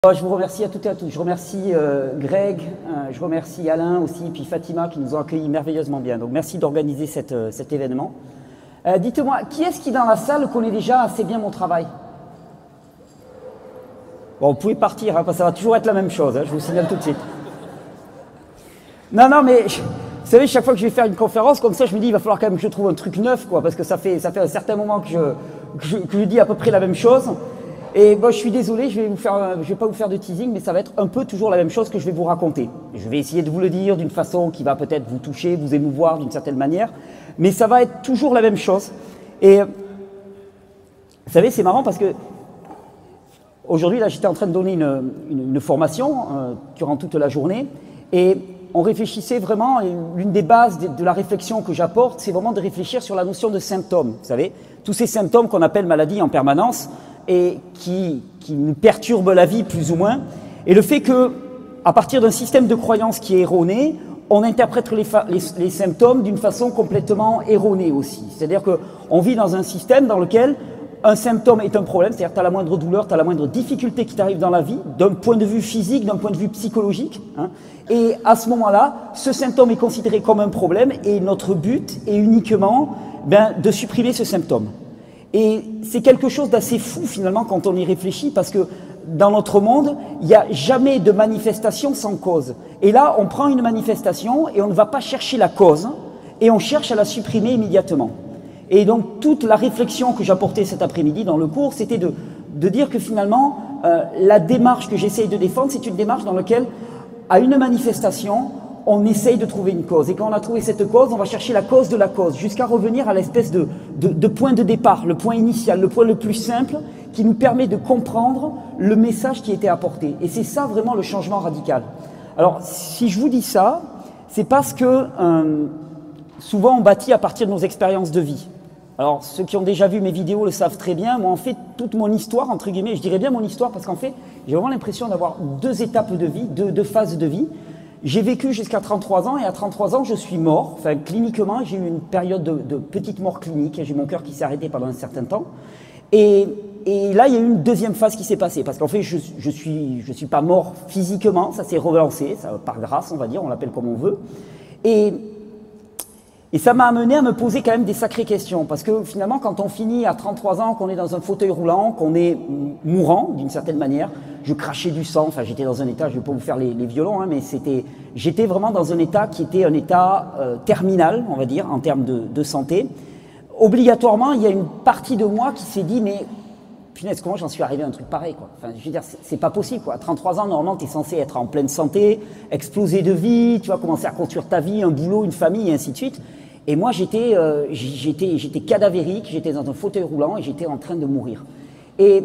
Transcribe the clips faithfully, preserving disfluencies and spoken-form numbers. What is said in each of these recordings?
Je vous remercie à toutes et à tous. Je remercie euh, Greg, euh, je remercie Alain aussi, puis Fatima qui nous ont accueillis merveilleusement bien. Donc merci d'organiser cette, euh, cet événement. Euh, Dites-moi, qui est-ce qui dans la salle connaît déjà assez bien mon travail? Bon, vous pouvez partir, hein, parce que ça va toujours être la même chose, hein, je vous signale tout de suite. Non, non, mais vous savez, chaque fois que je vais faire une conférence comme ça, je me dis il va falloir quand même que je trouve un truc neuf, quoi, parce que ça fait, ça fait un certain moment que je, que je, que je dis à peu près la même chose. Et bon, je suis désolé, je vais vous faire, je vais pas vous faire de teasing, mais ça va être un peu toujours la même chose que je vais vous raconter. Je vais essayer de vous le dire d'une façon qui va peut-être vous toucher, vous émouvoir d'une certaine manière, mais ça va être toujours la même chose. Et vous savez, c'est marrant parce que aujourd'hui, là, j'étais en train de donner une, une, une formation euh, durant toute la journée, et on réfléchissait vraiment, et l'une des bases de, de la réflexion que j'apporte, c'est vraiment de réfléchir sur la notion de symptômes. Vous savez, tous ces symptômes qu'on appelle maladies en permanence, et qui, qui nous perturbe la vie plus ou moins, et le fait que, à partir d'un système de croyance qui est erroné, on interprète les, les, les symptômes d'une façon complètement erronée aussi. C'est-à-dire qu'on vit dans un système dans lequel un symptôme est un problème, c'est-à-dire que tu as la moindre douleur, tu as la moindre difficulté qui t'arrive dans la vie, d'un point de vue physique, d'un point de vue psychologique, hein, et à ce moment-là, ce symptôme est considéré comme un problème, et notre but est uniquement ben, de supprimer ce symptôme. Et c'est quelque chose d'assez fou finalement quand on y réfléchit, parce que dans notre monde, il n'y a jamais de manifestation sans cause. Et là, on prend une manifestation et on ne va pas chercher la cause, et on cherche à la supprimer immédiatement. Et donc toute la réflexion que j'apportais cet après-midi dans le cours, c'était de, de dire que finalement, euh, la démarche que j'essaye de défendre, c'est une démarche dans laquelle, à une manifestation, on essaye de trouver une cause. Et quand on a trouvé cette cause, on va chercher la cause de la cause, jusqu'à revenir à l'espèce de, de, de point de départ, le point initial, le point le plus simple, qui nous permet de comprendre le message qui était apporté. Et c'est ça vraiment le changement radical. Alors, si je vous dis ça, c'est parce que euh, souvent on bâtit à partir de nos expériences de vie. Alors, ceux qui ont déjà vu mes vidéos le savent très bien. Moi, en fait, toute mon histoire, entre guillemets, je dirais bien mon histoire, parce qu'en fait, j'ai vraiment l'impression d'avoir deux étapes de vie, deux, deux phases de vie. J'ai vécu jusqu'à trente-trois ans, et à trente-trois ans, je suis mort. Enfin, cliniquement, j'ai eu une période de, de petite mort clinique. J'ai eu mon cœur qui s'est arrêté pendant un certain temps. Et, et là, il y a eu une deuxième phase qui s'est passée. Parce qu'en fait, je, je suis, je suis pas mort physiquement. Ça s'est relancé, ça, par grâce, on va dire. On l'appelle comme on veut. Et, et ça m'a amené à me poser quand même des sacrées questions. Parce que finalement, quand on finit à trente-trois ans, qu'on est dans un fauteuil roulant, qu'on est mourant d'une certaine manière, je crachais du sang, enfin j'étais dans un état, je ne vais pas vous faire les, les violons, hein, mais c'était, j'étais vraiment dans un état qui était un état euh, terminal, on va dire, en termes de, de santé. Obligatoirement, il y a une partie de moi qui s'est dit, mais punaise, comment j'en suis arrivé à un truc pareil, quoi. Enfin, je veux dire, c'est pas possible, quoi. À trente-trois ans, normalement, tu es censé être en pleine santé, exploser de vie, tu vas commencer à construire ta vie, un boulot, une famille, et ainsi de suite. Et moi, j'étais euh, j'étais, j'étais cadavérique, j'étais dans un fauteuil roulant et j'étais en train de mourir. Et,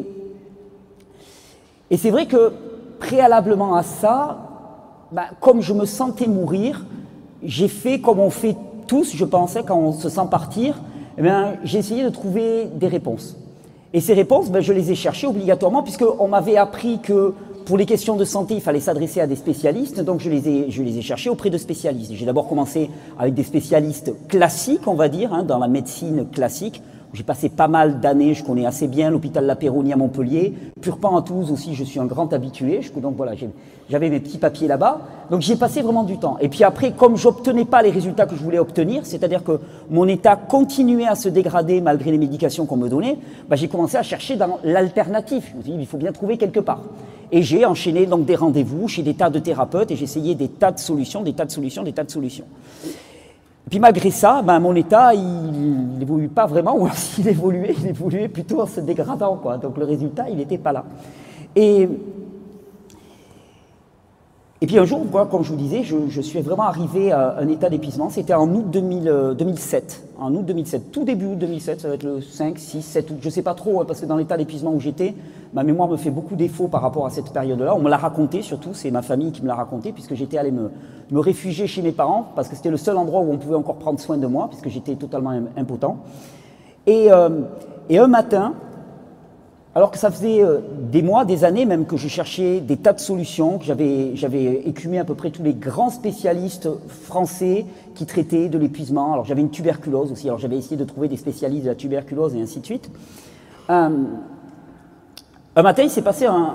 et c'est vrai que, préalablement à ça, bah, comme je me sentais mourir, j'ai fait comme on fait tous, je pensais, quand on se sent partir, eh bien, j'ai essayé de trouver des réponses. Et ces réponses, ben, je les ai cherchées obligatoirement, puisqu'on m'avait appris que pour les questions de santé, il fallait s'adresser à des spécialistes, donc je les ai, je les ai cherchées auprès de spécialistes. J'ai d'abord commencé avec des spécialistes classiques, on va dire, hein, dans la médecine classique. J'ai passé pas mal d'années, je connais assez bien l'hôpital La Péronie à Montpellier, Purpan à Toulouse aussi, je suis un grand habitué, je, donc voilà, j'avais mes petits papiers là-bas, donc j'ai passé vraiment du temps. Et puis après, comme j'obtenais pas les résultats que je voulais obtenir, c'est-à-dire que mon état continuait à se dégrader malgré les médications qu'on me donnait, bah, j'ai commencé à chercher dans l'alternative. Je me suis dit, il faut bien trouver quelque part. Et j'ai enchaîné donc des rendez-vous chez des tas de thérapeutes et j'essayais des tas de solutions, des tas de solutions, des tas de solutions. Et puis malgré ça, ben, mon état, il n'évolue pas vraiment, ou s'il évoluait, il évoluait plutôt en se dégradant, quoi. Donc le résultat, il n'était pas là. Et, et puis un jour, quoi, comme je vous disais, je, je suis vraiment arrivé à un état d'épuisement. C'était en août deux mille, deux mille sept. En août deux mille sept, tout début août deux mille sept, ça va être le cinq, six, sept août, je ne sais pas trop, hein, parce que dans l'état d'épuisement où j'étais, ma mémoire me fait beaucoup défaut par rapport à cette période-là. On me l'a raconté surtout, c'est ma famille qui me l'a raconté, puisque j'étais allé me, me réfugier chez mes parents, parce que c'était le seul endroit où on pouvait encore prendre soin de moi, puisque j'étais totalement impotent. Et, euh, et un matin, alors que ça faisait euh, des mois, des années même que je cherchais des tas de solutions, que j'avais, j'avais écumé à peu près tous les grands spécialistes français qui traitaient de l'épuisement. Alors j'avais une tuberculose aussi, alors j'avais essayé de trouver des spécialistes de la tuberculose et ainsi de suite. Euh, un matin, il s'est passé un,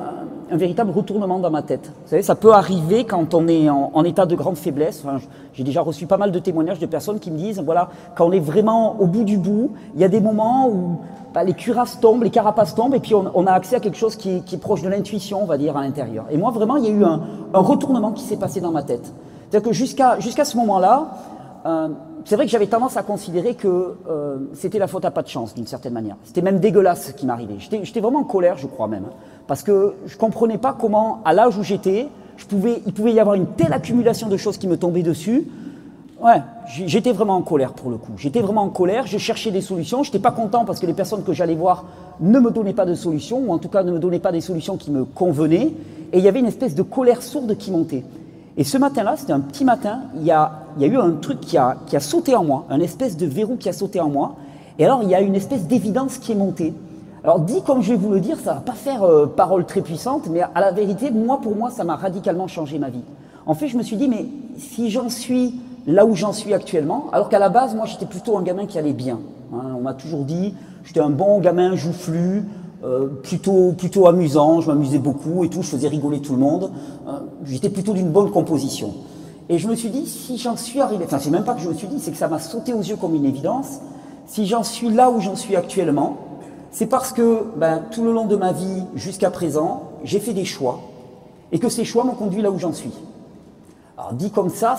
un véritable retournement dans ma tête. Vous savez, ça peut arriver quand on est en, en état de grande faiblesse. Enfin, j'ai déjà reçu pas mal de témoignages de personnes qui me disent, voilà, quand on est vraiment au bout du bout, il y a des moments où bah, les cuirasses tombent, les carapaces tombent, et puis on, on a accès à quelque chose qui est, qui est proche de l'intuition, on va dire, à l'intérieur. Et moi, vraiment, il y a eu un, un retournement qui s'est passé dans ma tête. C'est-à-dire que jusqu'à jusqu'à ce moment-là, euh, c'est vrai que j'avais tendance à considérer que euh, c'était la faute à pas de chance, d'une certaine manière. C'était même dégueulasse ce qui m'arrivait. J'étais vraiment en colère, je crois même, hein, parce que je comprenais pas comment, à l'âge où j'étais, je pouvais, il pouvait y avoir une telle accumulation de choses qui me tombaient dessus. Ouais, j'étais vraiment en colère pour le coup. J'étais vraiment en colère, je cherchais des solutions. Je n'étais pas content parce que les personnes que j'allais voir ne me donnaient pas de solutions, ou en tout cas ne me donnaient pas des solutions qui me convenaient. Et il y avait une espèce de colère sourde qui montait. Et ce matin-là, c'était un petit matin, il y a, il y a eu un truc qui a, qui a sauté en moi, un espèce de verrou qui a sauté en moi. Et alors, il y a une espèce d'évidence qui est montée. Alors, dit comme je vais vous le dire, ça ne va pas faire euh, parole très puissante, mais à la vérité, moi, pour moi, ça m'a radicalement changé ma vie. En fait, je me suis dit, mais si j'en suis là où j'en suis actuellement, alors qu'à la base, moi, j'étais plutôt un gamin qui allait bien. Hein, on m'a toujours dit, j'étais un bon gamin joufflu, Euh, plutôt, plutôt amusant, je m'amusais beaucoup et tout, je faisais rigoler tout le monde, euh, j'étais plutôt d'une bonne composition. Et je me suis dit, si j'en suis arrivé, enfin c'est même pas que je me suis dit, c'est que ça m'a sauté aux yeux comme une évidence, si j'en suis là où j'en suis actuellement, c'est parce que ben, tout le long de ma vie jusqu'à présent, j'ai fait des choix, et que ces choix m'ont conduit là où j'en suis. Alors dit comme ça,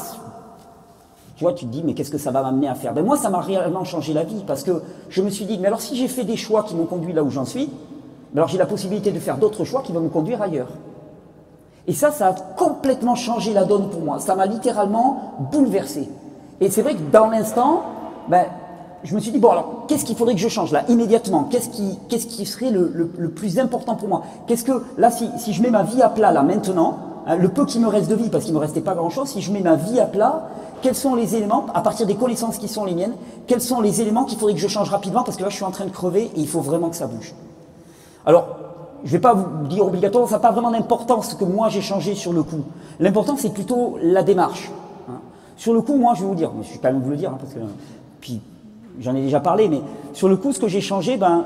tu vois, tu te dis, mais qu'est-ce que ça va m'amener à faire? Ben moi, ça m'a réellement changé la vie, parce que je me suis dit, mais alors si j'ai fait des choix qui m'ont conduit là où j'en suis, alors j'ai la possibilité de faire d'autres choix qui vont me conduire ailleurs. Et ça, ça a complètement changé la donne pour moi. Ça m'a littéralement bouleversé. Et c'est vrai que dans l'instant, ben, je me suis dit, bon alors, qu'est-ce qu'il faudrait que je change là, immédiatement? Qu'est-ce qui, qu'est-ce qui serait le, le, le plus important pour moi? Qu'est-ce que, là, si, si je mets ma vie à plat, là, maintenant, hein, le peu qui me reste de vie, parce qu'il ne me restait pas grand-chose, si je mets ma vie à plat, quels sont les éléments, à partir des connaissances qui sont les miennes, quels sont les éléments qu'il faudrait que je change rapidement, parce que là, je suis en train de crever et il faut vraiment que ça bouge. Alors, je ne vais pas vous dire obligatoirement, ça n'a pas vraiment d'importance ce que moi j'ai changé sur le coup. L'important, c'est plutôt la démarche. Hein. Sur le coup, moi, je vais vous dire, mais je vais quand même vous le dire, hein, parce que, puis, j'en ai déjà parlé, mais sur le coup, ce que j'ai changé, ben,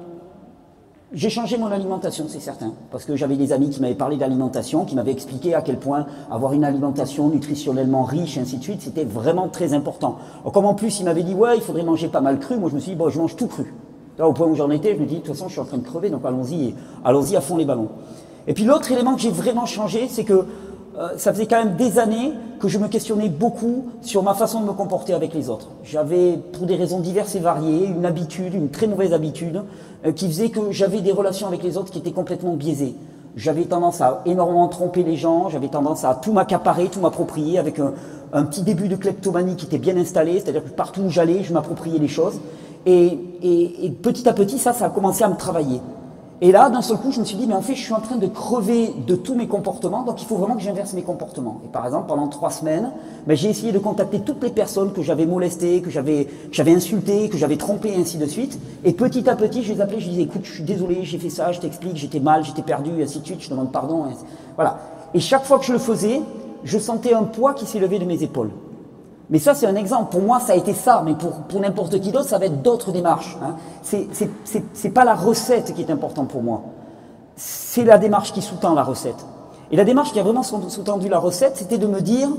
j'ai changé mon alimentation, c'est certain, parce que j'avais des amis qui m'avaient parlé d'alimentation, qui m'avaient expliqué à quel point avoir une alimentation nutritionnellement riche, et ainsi de suite, c'était vraiment très important. Alors, comme en plus, ils m'avaient dit, ouais, il faudrait manger pas mal cru, moi je me suis dit, bon, je mange tout cru. Là, au point où j'en étais, je me dis, de toute façon, je suis en train de crever, donc allons-y, allons-y à fond les ballons. Et puis l'autre élément que j'ai vraiment changé, c'est que euh, ça faisait quand même des années que je me questionnais beaucoup sur ma façon de me comporter avec les autres. J'avais, pour des raisons diverses et variées, une habitude, une très mauvaise habitude, euh, qui faisait que j'avais des relations avec les autres qui étaient complètement biaisées. J'avais tendance à énormément tromper les gens, j'avais tendance à tout m'accaparer, tout m'approprier, avec un, un petit début de kleptomanie qui était bien installé, c'est-à-dire que partout où j'allais, je m'appropriais les choses. Et, et, et petit à petit, ça, ça a commencé à me travailler. Et là, d'un seul coup, je me suis dit, mais en fait, je suis en train de crever de tous mes comportements, donc il faut vraiment que j'inverse mes comportements. Et par exemple, pendant trois semaines, ben, j'ai essayé de contacter toutes les personnes que j'avais molestées, que j'avais que j'avais insultées, que j'avais trompées, et ainsi de suite. Et petit à petit, je les appelais, je disais, écoute, je suis désolé, j'ai fait ça, je t'explique, j'étais mal, j'étais perdu, et ainsi de suite, je demande pardon. Et voilà. Et chaque fois que je le faisais, je sentais un poids qui s'élevait de mes épaules. Mais ça, c'est un exemple. Pour moi, ça a été ça. Mais pour, pour n'importe qui d'autre, ça va être d'autres démarches. Hein. C'est pas la recette qui est importante pour moi. C'est la démarche qui sous-tend la recette. Et la démarche qui a vraiment sous-tendu la recette, c'était de me dire,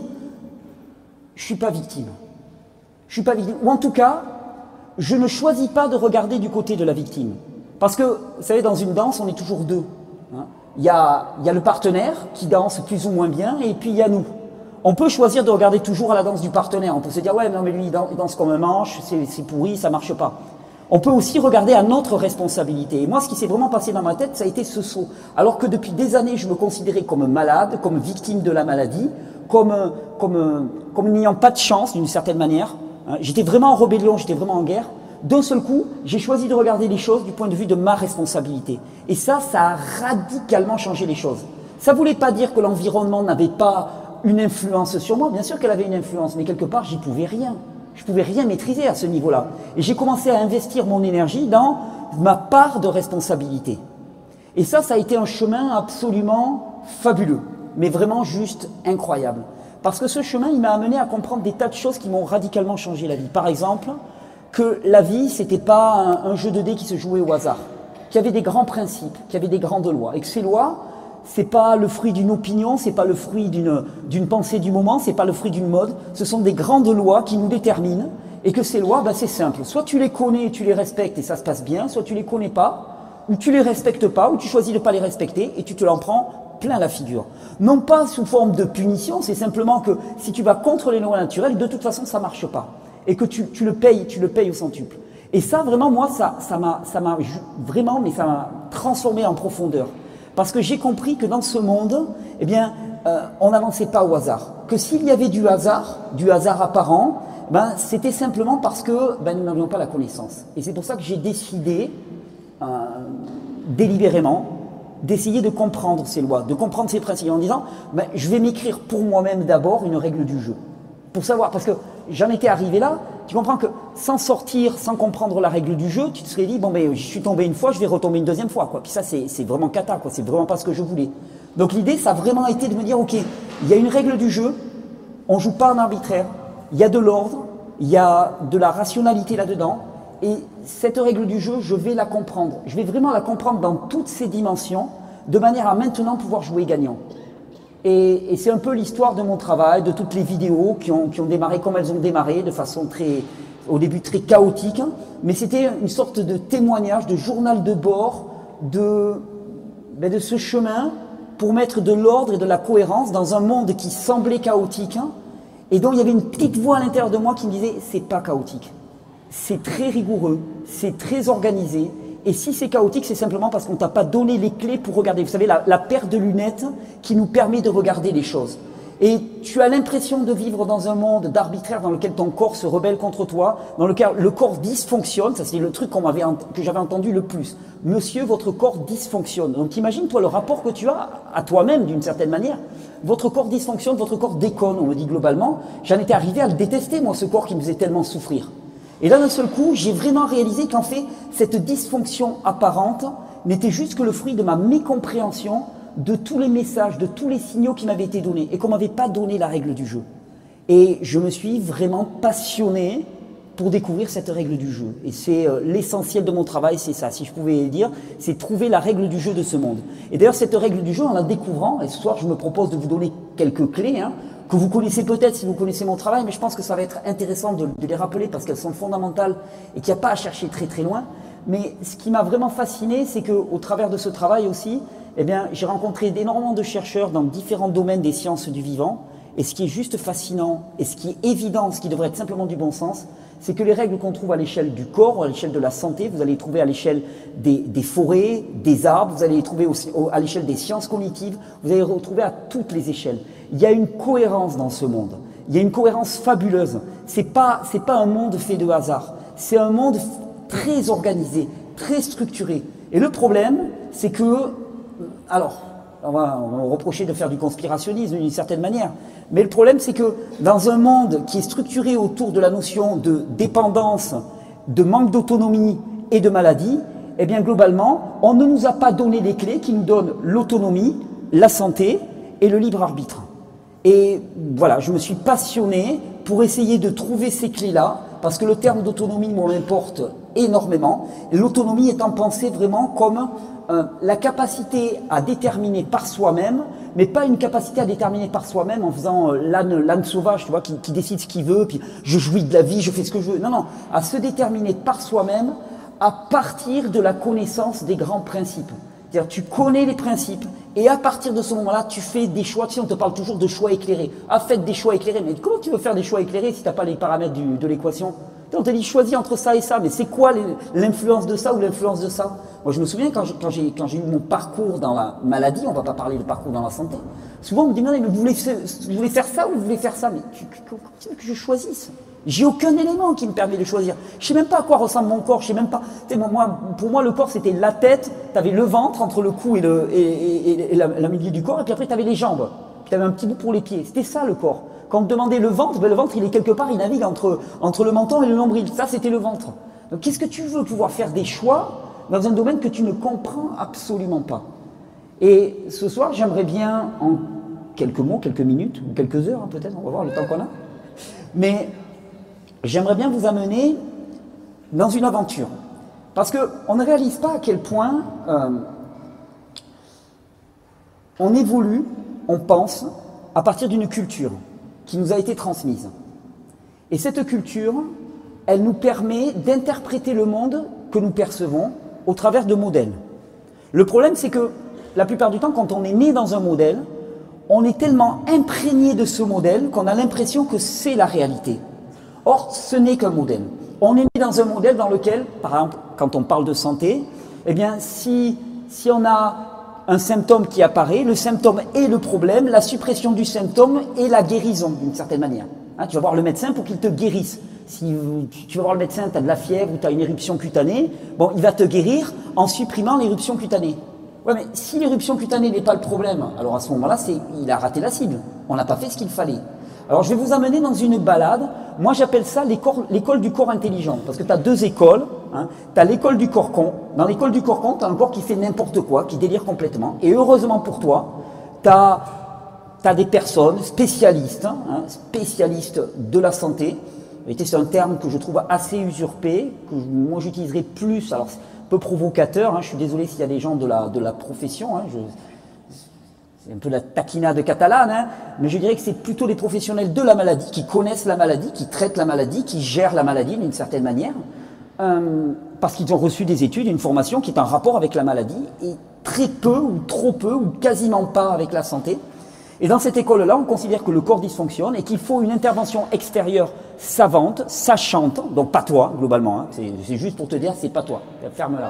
je suis pas victime. Je suis pas victime. Ou en tout cas, je ne choisis pas de regarder du côté de la victime. Parce que, vous savez, dans une danse, on est toujours deux. Hein. Il y a, il y a le partenaire qui danse plus ou moins bien, et puis il y a nous. On peut choisir de regarder toujours à la danse du partenaire. On peut se dire, ouais, non, mais lui, il danse comme un manche, c'est pourri, ça marche pas. On peut aussi regarder à notre responsabilité. Et moi, ce qui s'est vraiment passé dans ma tête, ça a été ce saut. Alors que depuis des années, je me considérais comme malade, comme victime de la maladie, comme, comme, comme n'ayant pas de chance, d'une certaine manière. J'étais vraiment en rébellion, j'étais vraiment en guerre. D'un seul coup, j'ai choisi de regarder les choses du point de vue de ma responsabilité. Et ça, ça a radicalement changé les choses. Ça ne voulait pas dire que l'environnement n'avait pas une influence sur moi, bien sûr qu'elle avait une influence, mais quelque part, j'y pouvais rien. Je pouvais rien maîtriser à ce niveau-là. Et j'ai commencé à investir mon énergie dans ma part de responsabilité. Et ça, ça a été un chemin absolument fabuleux, mais vraiment juste incroyable. Parce que ce chemin, il m'a amené à comprendre des tas de choses qui m'ont radicalement changé la vie. Par exemple, que la vie, c'était pas un, un jeu de dés qui se jouait au hasard, qu'il y avait des grands principes, qu'il y avait des grandes lois, et que ces lois, c'est pas le fruit d'une opinion, c'est pas le fruit d'une d'une pensée du moment, c'est pas le fruit d'une mode. Ce sont des grandes lois qui nous déterminent et que ces lois, ben, c'est simple. Soit tu les connais, tu les respectes et ça se passe bien, soit tu les connais pas, ou tu les respectes pas, ou tu choisis de pas les respecter et tu te l'en prends plein la figure. Non pas sous forme de punition, c'est simplement que si tu vas contre les lois naturelles, de toute façon ça marche pas et que tu, tu le payes, tu le payes au centuple. Et ça, vraiment, moi, ça, ça m'a, ça m'a vraiment, mais ça m'a transformé en profondeur. Parce que j'ai compris que dans ce monde, eh bien, euh, on n'avançait pas au hasard. Que s'il y avait du hasard, du hasard apparent, ben, c'était simplement parce que ben, nous n'avions pas la connaissance. Et c'est pour ça que j'ai décidé, euh, délibérément, d'essayer de comprendre ces lois, de comprendre ces principes, en disant, ben, je vais m'écrire pour moi-même d'abord une règle du jeu. Pour savoir, parce que j'en étais arrivé là, tu comprends que sans sortir, sans comprendre la règle du jeu, tu te serais dit, bon ben je suis tombé une fois, je vais retomber une deuxième fois, quoi. Puis ça c'est vraiment cata, quoi, c'est vraiment pas ce que je voulais. Donc l'idée, ça a vraiment été de me dire, ok, il y a une règle du jeu, on joue pas en arbitraire, il y a de l'ordre, il y a de la rationalité là-dedans, et cette règle du jeu, je vais la comprendre. Je vais vraiment la comprendre dans toutes ses dimensions, de manière à maintenant pouvoir jouer gagnant. Et, et c'est un peu l'histoire de mon travail, de toutes les vidéos qui ont, qui ont démarré comme elles ont démarré, de façon très, au début très chaotique, hein, mais c'était une sorte de témoignage, de journal de bord de, ben de ce chemin pour mettre de l'ordre et de la cohérence dans un monde qui semblait chaotique, hein, et dont il y avait une petite voix à l'intérieur de moi qui me disait « c'est pas chaotique, c'est très rigoureux, c'est très organisé ». Et si c'est chaotique, c'est simplement parce qu'on ne t'a pas donné les clés pour regarder. Vous savez, la, la paire de lunettes qui nous permet de regarder les choses. Et tu as l'impression de vivre dans un monde d'arbitraire dans lequel ton corps se rebelle contre toi, dans lequel le corps dysfonctionne. Ça, c'est le truc qu'on m'avait, que j'avais entendu le plus. Monsieur, votre corps dysfonctionne. Donc imagine, toi, le rapport que tu as à toi-même, d'une certaine manière. Votre corps dysfonctionne, votre corps déconne, on me dit globalement. J'en étais arrivé à le détester, moi, ce corps qui me faisait tellement souffrir. Et là, d'un seul coup, j'ai vraiment réalisé qu'en fait, cette dysfonction apparente n'était juste que le fruit de ma mécompréhension de tous les messages, de tous les signaux qui m'avaient été donnés et qu'on ne m'avait pas donné la règle du jeu. Et je me suis vraiment passionné pour découvrir cette règle du jeu. Et c'est euh, l'essentiel de mon travail, c'est ça, si je pouvais dire, c'est trouver la règle du jeu de ce monde. Et d'ailleurs, cette règle du jeu, en la découvrant, et ce soir, je me propose de vous donner quelques clés, hein, que vous connaissez peut-être si vous connaissez mon travail, mais je pense que ça va être intéressant de, de les rappeler parce qu'elles sont fondamentales et qu'il n'y a pas à chercher très très loin. Mais ce qui m'a vraiment fasciné, c'est qu'au travers de ce travail aussi, eh bien, j'ai rencontré énormément de chercheurs dans différents domaines des sciences du vivant. Et ce qui est juste fascinant, et ce qui est évident, ce qui devrait être simplement du bon sens, c'est que les règles qu'on trouve à l'échelle du corps, à l'échelle de la santé, vous allez les trouver à l'échelle des, des forêts, des arbres, vous allez les trouver aussi à l'échelle des sciences cognitives, vous allez les retrouver à toutes les échelles. Il y a une cohérence dans ce monde, il y a une cohérence fabuleuse. C'est pas, c'est pas un monde fait de hasard, c'est un monde très organisé, très structuré. Et le problème, c'est que, alors, on va, on va reprocher de faire du conspirationnisme d'une certaine manière. Mais le problème, c'est que dans un monde qui est structuré autour de la notion de dépendance, de manque d'autonomie et de maladie, eh bien globalement, on ne nous a pas donné les clés qui nous donnent l'autonomie, la santé et le libre arbitre. Et voilà, je me suis passionné pour essayer de trouver ces clés-là, parce que le terme d'autonomie, moi, m'importe énormément. L'autonomie étant pensée vraiment comme euh, la capacité à déterminer par soi-même, mais pas une capacité à déterminer par soi-même en faisant euh, l'âne, l'âne sauvage, tu vois, qui, qui décide ce qu'il veut, puis je jouis de la vie, je fais ce que je veux. Non, non, à se déterminer par soi-même à partir de la connaissance des grands principes. C'est-à-dire, tu connais les principes, et à partir de ce moment-là, tu fais des choix. Tu sais, on te parle toujours de choix éclairés. Ah, faites des choix éclairés. Mais comment tu veux faire des choix éclairés si tu n'as pas les paramètres du, de l'équation? On te dit, choisis entre ça et ça. Mais c'est quoi l'influence de ça ou l'influence de ça? Moi, je me souviens, quand j'ai quand j'ai eu mon parcours dans la maladie, on ne va pas parler de parcours dans la santé, souvent on me dit, mais vous voulez, vous voulez faire ça ou vous voulez faire ça? Mais tu, tu, tu veux que je choisisse? J'ai aucun élément qui me permet de choisir. Je sais même pas à quoi ressemble mon corps. Je sais même pas. Tu sais, moi, pour moi, le corps c'était la tête. Tu avais le ventre entre le cou et le et, et, et la, la milieu du corps. Et puis après, tu avais les jambes. Puis tu avais un petit bout pour les pieds. C'était ça le corps. Quand on me demandait le ventre, ben, le ventre il est quelque part, il navigue entre entre le menton et le nombril. Ça, c'était le ventre. Donc, qu'est-ce que tu veux pouvoir faire des choix dans un domaine que tu ne comprends absolument pas? Et ce soir, j'aimerais bien en quelques mots, quelques minutes ou quelques heures, hein, peut-être. On va voir le temps qu'on a. Mais j'aimerais bien vous amener dans une aventure. Parce qu'on ne réalise pas à quel point euh, On évolue, on pense, à partir d'une culture qui nous a été transmise. Et cette culture, elle nous permet d'interpréter le monde que nous percevons au travers de modèles. Le problème, c'est que la plupart du temps, quand on est né dans un modèle, on est tellement imprégné de ce modèle qu'on a l'impression que c'est la réalité. Or, ce n'est qu'un modèle. On est né dans un modèle dans lequel, par exemple, quand on parle de santé, eh bien, si, si on a un symptôme qui apparaît, le symptôme est le problème, la suppression du symptôme est la guérison, d'une certaine manière. Hein, tu vas voir le médecin pour qu'il te guérisse. Si tu vas voir le médecin, tu as de la fièvre ou tu as une éruption cutanée, bon, il va te guérir en supprimant l'éruption cutanée. Ouais, mais si l'éruption cutanée n'est pas le problème, alors à ce moment-là, c'est, il a raté la cible. On n'a pas fait ce qu'il fallait. Alors je vais vous amener dans une balade. Moi j'appelle ça l'école du corps intelligent. Parce que tu as deux écoles. Hein. Tu as l'école du corps con. Dans l'école du corps con, tu as un corps qui fait n'importe quoi, qui délire complètement. Et heureusement pour toi, tu as, as des personnes spécialistes, hein, spécialistes de la santé. C'est un terme que je trouve assez usurpé, que moi j'utiliserais plus. Alors c'est un peu provocateur. Hein. Je suis désolé s'il y a des gens de la, de la profession. Hein. Je, C'est un peu la taquinade catalane, hein, mais je dirais que c'est plutôt les professionnels de la maladie, qui connaissent la maladie, qui traitent la maladie, qui gèrent la maladie d'une certaine manière, euh, parce qu'ils ont reçu des études, une formation qui est en rapport avec la maladie, et très peu, ou trop peu, ou quasiment pas avec la santé. Et dans cette école-là, on considère que le corps dysfonctionne et qu'il faut une intervention extérieure savante, sachante, donc pas toi, globalement, hein, c'est juste pour te dire, c'est pas toi, ferme-la.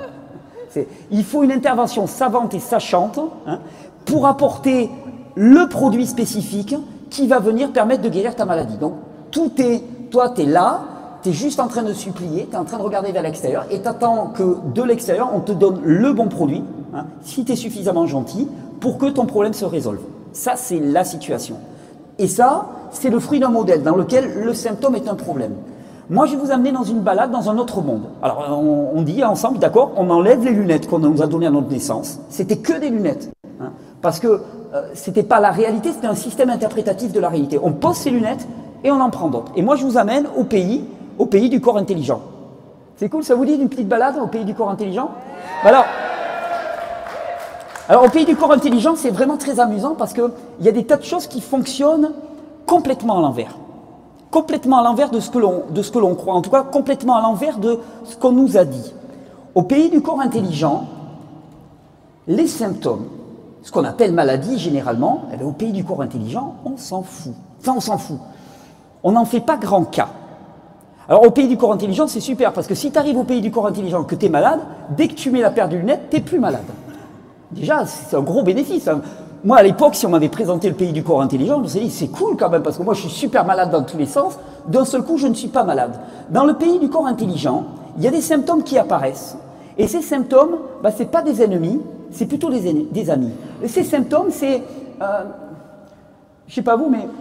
Il faut une intervention savante et sachante, hein, pour apporter le produit spécifique qui va venir permettre de guérir ta maladie. Donc, tout est, toi, tu es là, tu es juste en train de supplier, tu es en train de regarder vers l'extérieur et tu attends que de l'extérieur, on te donne le bon produit, hein, si tu es suffisamment gentil, pour que ton problème se résolve. Ça, c'est la situation. Et ça, c'est le fruit d'un modèle dans lequel le symptôme est un problème. Moi, je vais vous amener dans une balade dans un autre monde. Alors, on, on dit ensemble, d'accord, on enlève les lunettes qu'on nous a données à notre naissance. C'était que des lunettes. Hein, parce que euh, c'était pas la réalité, c'était un système interprétatif de la réalité. On pose ces lunettes et on en prend d'autres. Et moi, je vous amène au pays, au pays du corps intelligent. C'est cool, ça vous dit, une petite balade au pays du corps intelligent? Alors, alors, au pays du corps intelligent, c'est vraiment très amusant parce qu'il y a des tas de choses qui fonctionnent complètement à l'envers. Complètement à l'envers de ce que l'on de ce que l'on croit, en tout cas complètement à l'envers de ce qu'on nous a dit. Au pays du corps intelligent, les symptômes, ce qu'on appelle maladie généralement, eh bien, au pays du corps intelligent, on s'en fout. Enfin, on s'en fout. On n'en fait pas grand cas. Alors au pays du corps intelligent, c'est super, parce que si tu arrives au pays du corps intelligent que tu es malade, dès que tu mets la paire de lunettes, tu n'es plus malade. Déjà, c'est un gros bénéfice. Hein. Moi, à l'époque, si on m'avait présenté le pays du corps intelligent, je me suis dit, c'est cool quand même, parce que moi, je suis super malade dans tous les sens. D'un seul coup, je ne suis pas malade. Dans le pays du corps intelligent, il y a des symptômes qui apparaissent. Et ces symptômes, bah, ce n'est pas des ennemis, c'est plutôt des, des amis. Et ces symptômes, c'est... Euh, je ne sais pas vous, mais...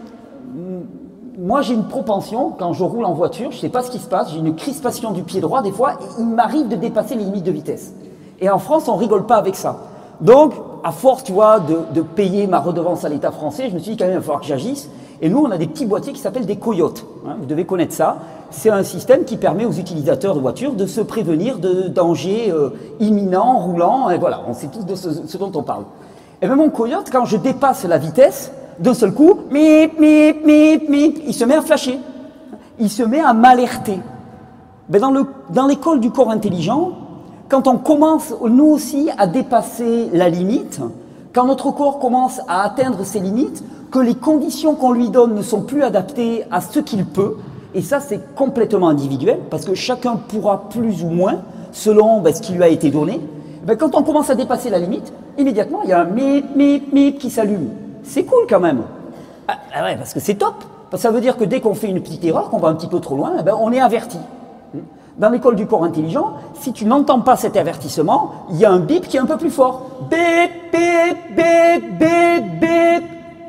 Moi, j'ai une propension, quand je roule en voiture, je ne sais pas ce qui se passe, j'ai une crispation du pied droit, des fois, et il m'arrive de dépasser les limites de vitesse. Et en France, on ne rigole pas avec ça. Donc, à force, tu vois, de, de payer ma redevance à l'État français, je me suis dit quand même, il va falloir que j'agisse. Et nous, on a des petits boîtiers qui s'appellent des coyotes. Hein, vous devez connaître ça. C'est un système qui permet aux utilisateurs de voitures de se prévenir de dangers euh, imminents, roulants. Et voilà, on sait tous de ce, ce dont on parle. Et bien, mon coyote, quand je dépasse la vitesse, d'un seul coup, mip, mip, mip, mip, il se met à flasher. Il se met à m'alerter. Ben dans le, dans l'école du corps intelligent, quand on commence, nous aussi, à dépasser la limite, quand notre corps commence à atteindre ses limites, que les conditions qu'on lui donne ne sont plus adaptées à ce qu'il peut, et ça, c'est complètement individuel, parce que chacun pourra plus ou moins, selon ben, ce qui lui a été donné, ben, quand on commence à dépasser la limite, immédiatement, il y a un mip, mip, mip qui s'allume. C'est cool quand même. Ah, ah ouais, parce que c'est top. Parce que ça veut dire que dès qu'on fait une petite erreur, qu'on va un petit peu trop loin, eh ben on est averti. Dans l'école du corps intelligent, si tu n'entends pas cet avertissement, il y a un bip qui est un peu plus fort. Bip, bip, bip, bip, bip.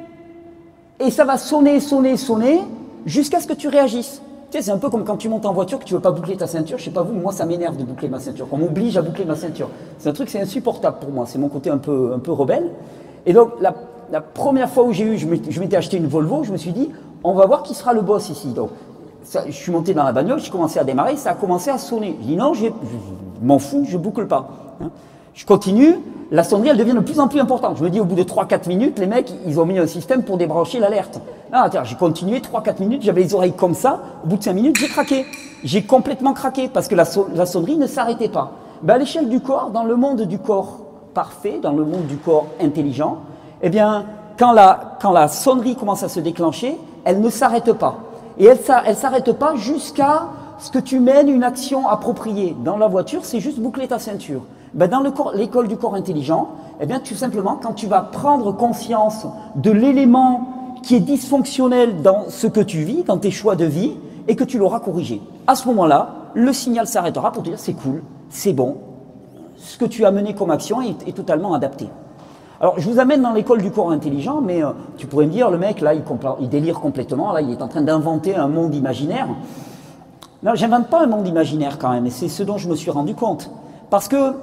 Et ça va sonner, sonner, sonner, jusqu'à ce que tu réagisses. Tu sais, c'est un peu comme quand tu montes en voiture, que tu ne veux pas boucler ta ceinture. Je ne sais pas vous, moi ça m'énerve de boucler ma ceinture. On m'oblige à boucler ma ceinture. C'est un truc, c'est insupportable pour moi. C'est mon côté un peu, un peu rebelle. Et donc, la, la première fois où j'ai eu, je m'étais acheté une Volvo, je me suis dit, on va voir qui sera le boss ici. Donc, ça, je suis monté dans la bagnole, j'ai commencé à démarrer, ça a commencé à sonner. Je dis non, je, je, je m'en fous, je boucle pas. Hein. Je continue, la sonnerie, elle devient de plus en plus importante. Je me dis, au bout de trois quatre minutes, les mecs, ils ont mis un système pour débrancher l'alerte. Ah, j'ai continué trois quatre minutes, j'avais les oreilles comme ça. Au bout de cinq minutes, j'ai craqué. J'ai complètement craqué parce que la, so la sonnerie ne s'arrêtait pas. Ben, à l'échelle du corps, dans le monde du corps parfait, dans le monde du corps intelligent, eh bien, quand la, quand la sonnerie commence à se déclencher, elle ne s'arrête pas. Et elle ne s'arrête pas jusqu'à ce que tu mènes une action appropriée. Dans la voiture, c'est juste boucler ta ceinture. Ben dans l'école du corps intelligent, eh bien, tout simplement, quand tu vas prendre conscience de l'élément qui est dysfonctionnel dans ce que tu vis, dans tes choix de vie, et que tu l'auras corrigé. À ce moment-là, le signal s'arrêtera pour te dire c'est cool, c'est bon, ce que tu as mené comme action est, est totalement adapté. Alors, je vous amène dans l'école du corps intelligent, mais euh, tu pourrais me dire, le mec, là, il, il délire complètement, là, il est en train d'inventer un monde imaginaire. Non, j'invente pas un monde imaginaire quand même, et c'est ce dont je me suis rendu compte. Parce que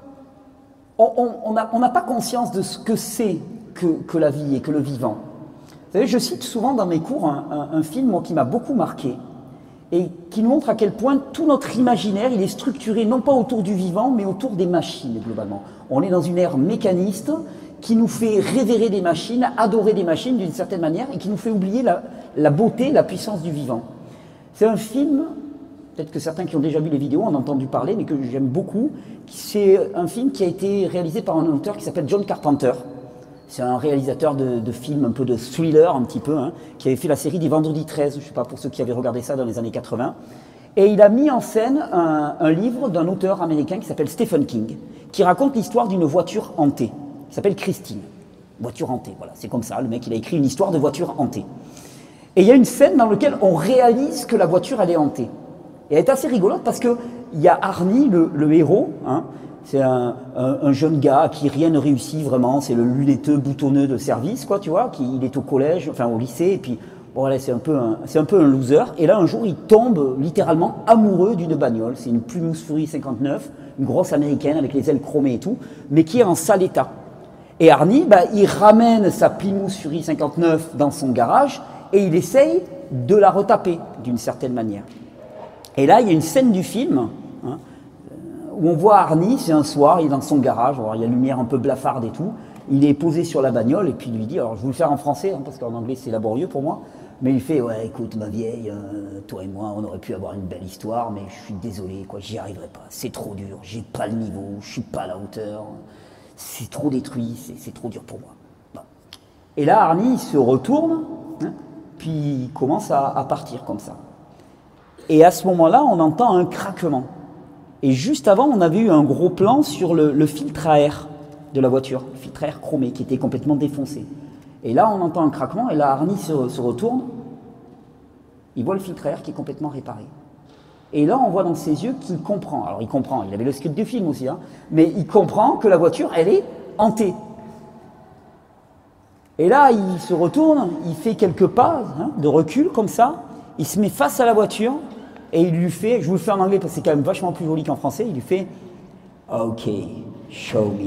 on n'a on, on pas conscience de ce que c'est que, que la vie et que le vivant. Vous savez, je cite souvent dans mes cours un, un, un film moi, qui m'a beaucoup marqué, et qui nous montre à quel point tout notre imaginaire, il est structuré non pas autour du vivant, mais autour des machines, globalement. On est dans une ère mécaniste qui nous fait révérer des machines, adorer des machines d'une certaine manière, et qui nous fait oublier la, la beauté, la puissance du vivant. C'est un film, peut-être que certains qui ont déjà vu les vidéos en ont entendu parler, mais que j'aime beaucoup. C'est un film qui a été réalisé par un auteur qui s'appelle John Carpenter. C'est un réalisateur de, de films, un peu de thriller, un petit peu, hein, qui avait fait la série des Vendredis treize, je ne sais pas pour ceux qui avaient regardé ça dans les années quatre-vingt. Et il a mis en scène un, un livre d'un auteur américain qui s'appelle Stephen King, qui raconte l'histoire d'une voiture hantée, qui s'appelle Christine. Voiture hantée, voilà, c'est comme ça, le mec il a écrit une histoire de voiture hantée. Et il y a une scène dans laquelle on réalise que la voiture elle est hantée. Et elle est assez rigolote parce qu'il y a Arnie, le, le héros, hein, c'est un, un, un jeune gars à qui rien ne réussit vraiment, c'est le lunetteux boutonneux de service, quoi, tu vois, qui, il est au collège, enfin au lycée, et puis bon, voilà, c'est un peu un, c'est un peu un loser. Et là, un jour, il tombe littéralement amoureux d'une bagnole. C'est une Plymouth Fury cinquante-neuf, une grosse américaine avec les ailes chromées et tout, mais qui est en sale état. Et Arnie, bah, il ramène sa Plymouth Fury cinquante-neuf dans son garage et il essaye de la retaper d'une certaine manière. Et là, il y a une scène du film, hein, où on voit Arnie, c'est un soir, il est dans son garage, alors il y a une lumière un peu blafarde et tout, il est posé sur la bagnole et puis il lui dit, alors je vais vous le faire en français, hein, parce qu'en anglais c'est laborieux pour moi, mais il fait, ouais écoute ma vieille, euh, toi et moi on aurait pu avoir une belle histoire, mais je suis désolé, quoi, j'y arriverai pas, c'est trop dur, j'ai pas le niveau, je suis pas à la hauteur, c'est trop détruit, c'est trop dur pour moi. Bon. Et là Arnie il se retourne, hein, puis il commence à, à partir comme ça. Et à ce moment-là on entend un craquement. Et juste avant, on avait eu un gros plan sur le, le filtre à air de la voiture, le filtre à air chromé qui était complètement défoncé. Et là, on entend un craquement, et là, Arnie se, se retourne, il voit le filtre à air qui est complètement réparé. Et là, on voit dans ses yeux qu'il comprend. Alors, il comprend, il avait le script du film aussi, hein, mais il comprend que la voiture, elle est hantée. Et là, il se retourne, il fait quelques pas hein, de recul, comme ça, il se met face à la voiture, et il lui fait, je vous le fais en anglais parce que c'est quand même vachement plus joli qu'en français, il lui fait « Ok, show me ».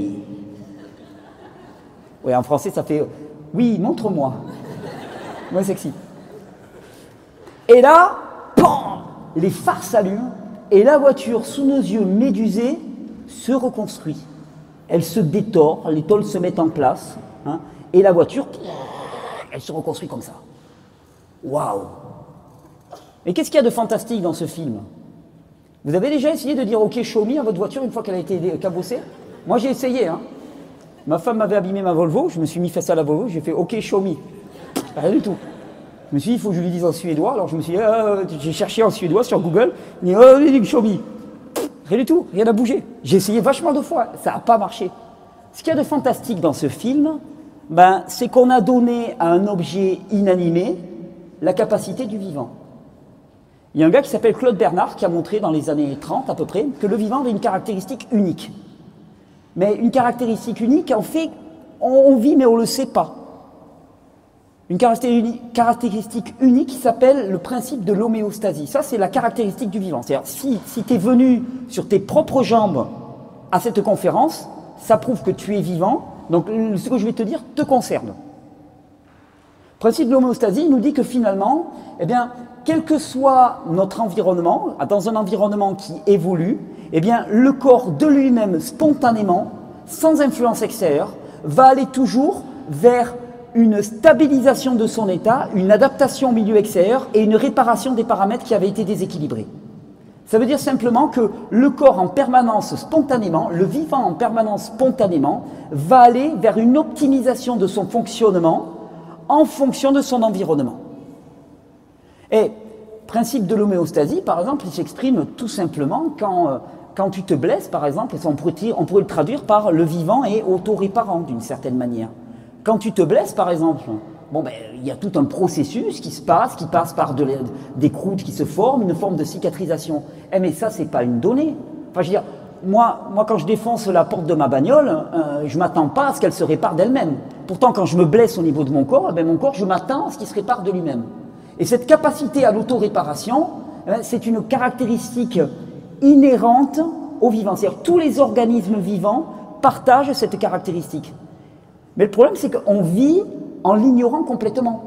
Oui, en français ça fait « Oui, montre-moi ». Moins sexy. Et là, pan, les phares s'allument et la voiture, sous nos yeux médusés, se reconstruit. Elle se détord, les tôles se mettent en place, hein, et la voiture, elle se reconstruit comme ça. Waouh! Mais qu'est-ce qu'il y a de fantastique dans ce film? Vous avez déjà essayé de dire « Ok, show me » à votre voiture une fois qu'elle a été cabossée? Moi, j'ai essayé. Hein. Ma femme m'avait abîmé ma Volvo, je me suis mis face à la Volvo, j'ai fait « Ok, show me ». Rien du tout. Je me suis dit « Il faut que je lui dise en suédois ». Alors, je me suis dit euh, « J'ai cherché en suédois sur Google. » Il dit « Oh, show me ». Rien du tout, rien n'a bougé. J'ai essayé vachement de fois, ça n'a pas marché. Ce qu'il y a de fantastique dans ce film, ben, c'est qu'on a donné à un objet inanimé la capacité du vivant. Il y a un gars qui s'appelle Claude Bernard qui a montré dans les années trente à peu près que le vivant avait une caractéristique unique. Mais une caractéristique unique, en fait, on, on vit mais on ne le sait pas. Une caractéristique unique qui s'appelle le principe de l'homéostasie. Ça, c'est la caractéristique du vivant. C'est-à-dire, si, si tu es venu sur tes propres jambes à cette conférence, ça prouve que tu es vivant, donc ce que je vais te dire te concerne. Le principe de l'homéostasie nous dit que finalement, eh bien, quel que soit notre environnement, dans un environnement qui évolue, eh bien, le corps de lui-même, spontanément, sans influence extérieure, va aller toujours vers une stabilisation de son état, une adaptation au milieu extérieur et une réparation des paramètres qui avaient été déséquilibrés. Ça veut dire simplement que le corps en permanence spontanément, le vivant en permanence spontanément, va aller vers une optimisation de son fonctionnement en fonction de son environnement. Et principe de l'homéostasie, par exemple, il s'exprime tout simplement quand, euh, quand tu te blesses, par exemple, on pourrait, on pourrait le traduire par le vivant est auto-réparant d'une certaine manière. Quand tu te blesses, par exemple, bon, ben, il y a tout un processus qui se passe, qui passe par de, des croûtes qui se forment, une forme de cicatrisation. Eh, mais ça, c'est pas une donnée. Enfin, je veux dire, moi, moi quand je défonce la porte de ma bagnole, euh, je m'attends pas à ce qu'elle se répare d'elle-même. Pourtant, quand je me blesse au niveau de mon corps, eh ben, mon corps, je m'attends à ce qu'il se répare de lui-même. Et cette capacité à l'auto-réparation, eh ben, c'est une caractéristique inhérente au vivant. C'est-à-dire tous les organismes vivants partagent cette caractéristique. Mais le problème, c'est qu'on vit en l'ignorant complètement.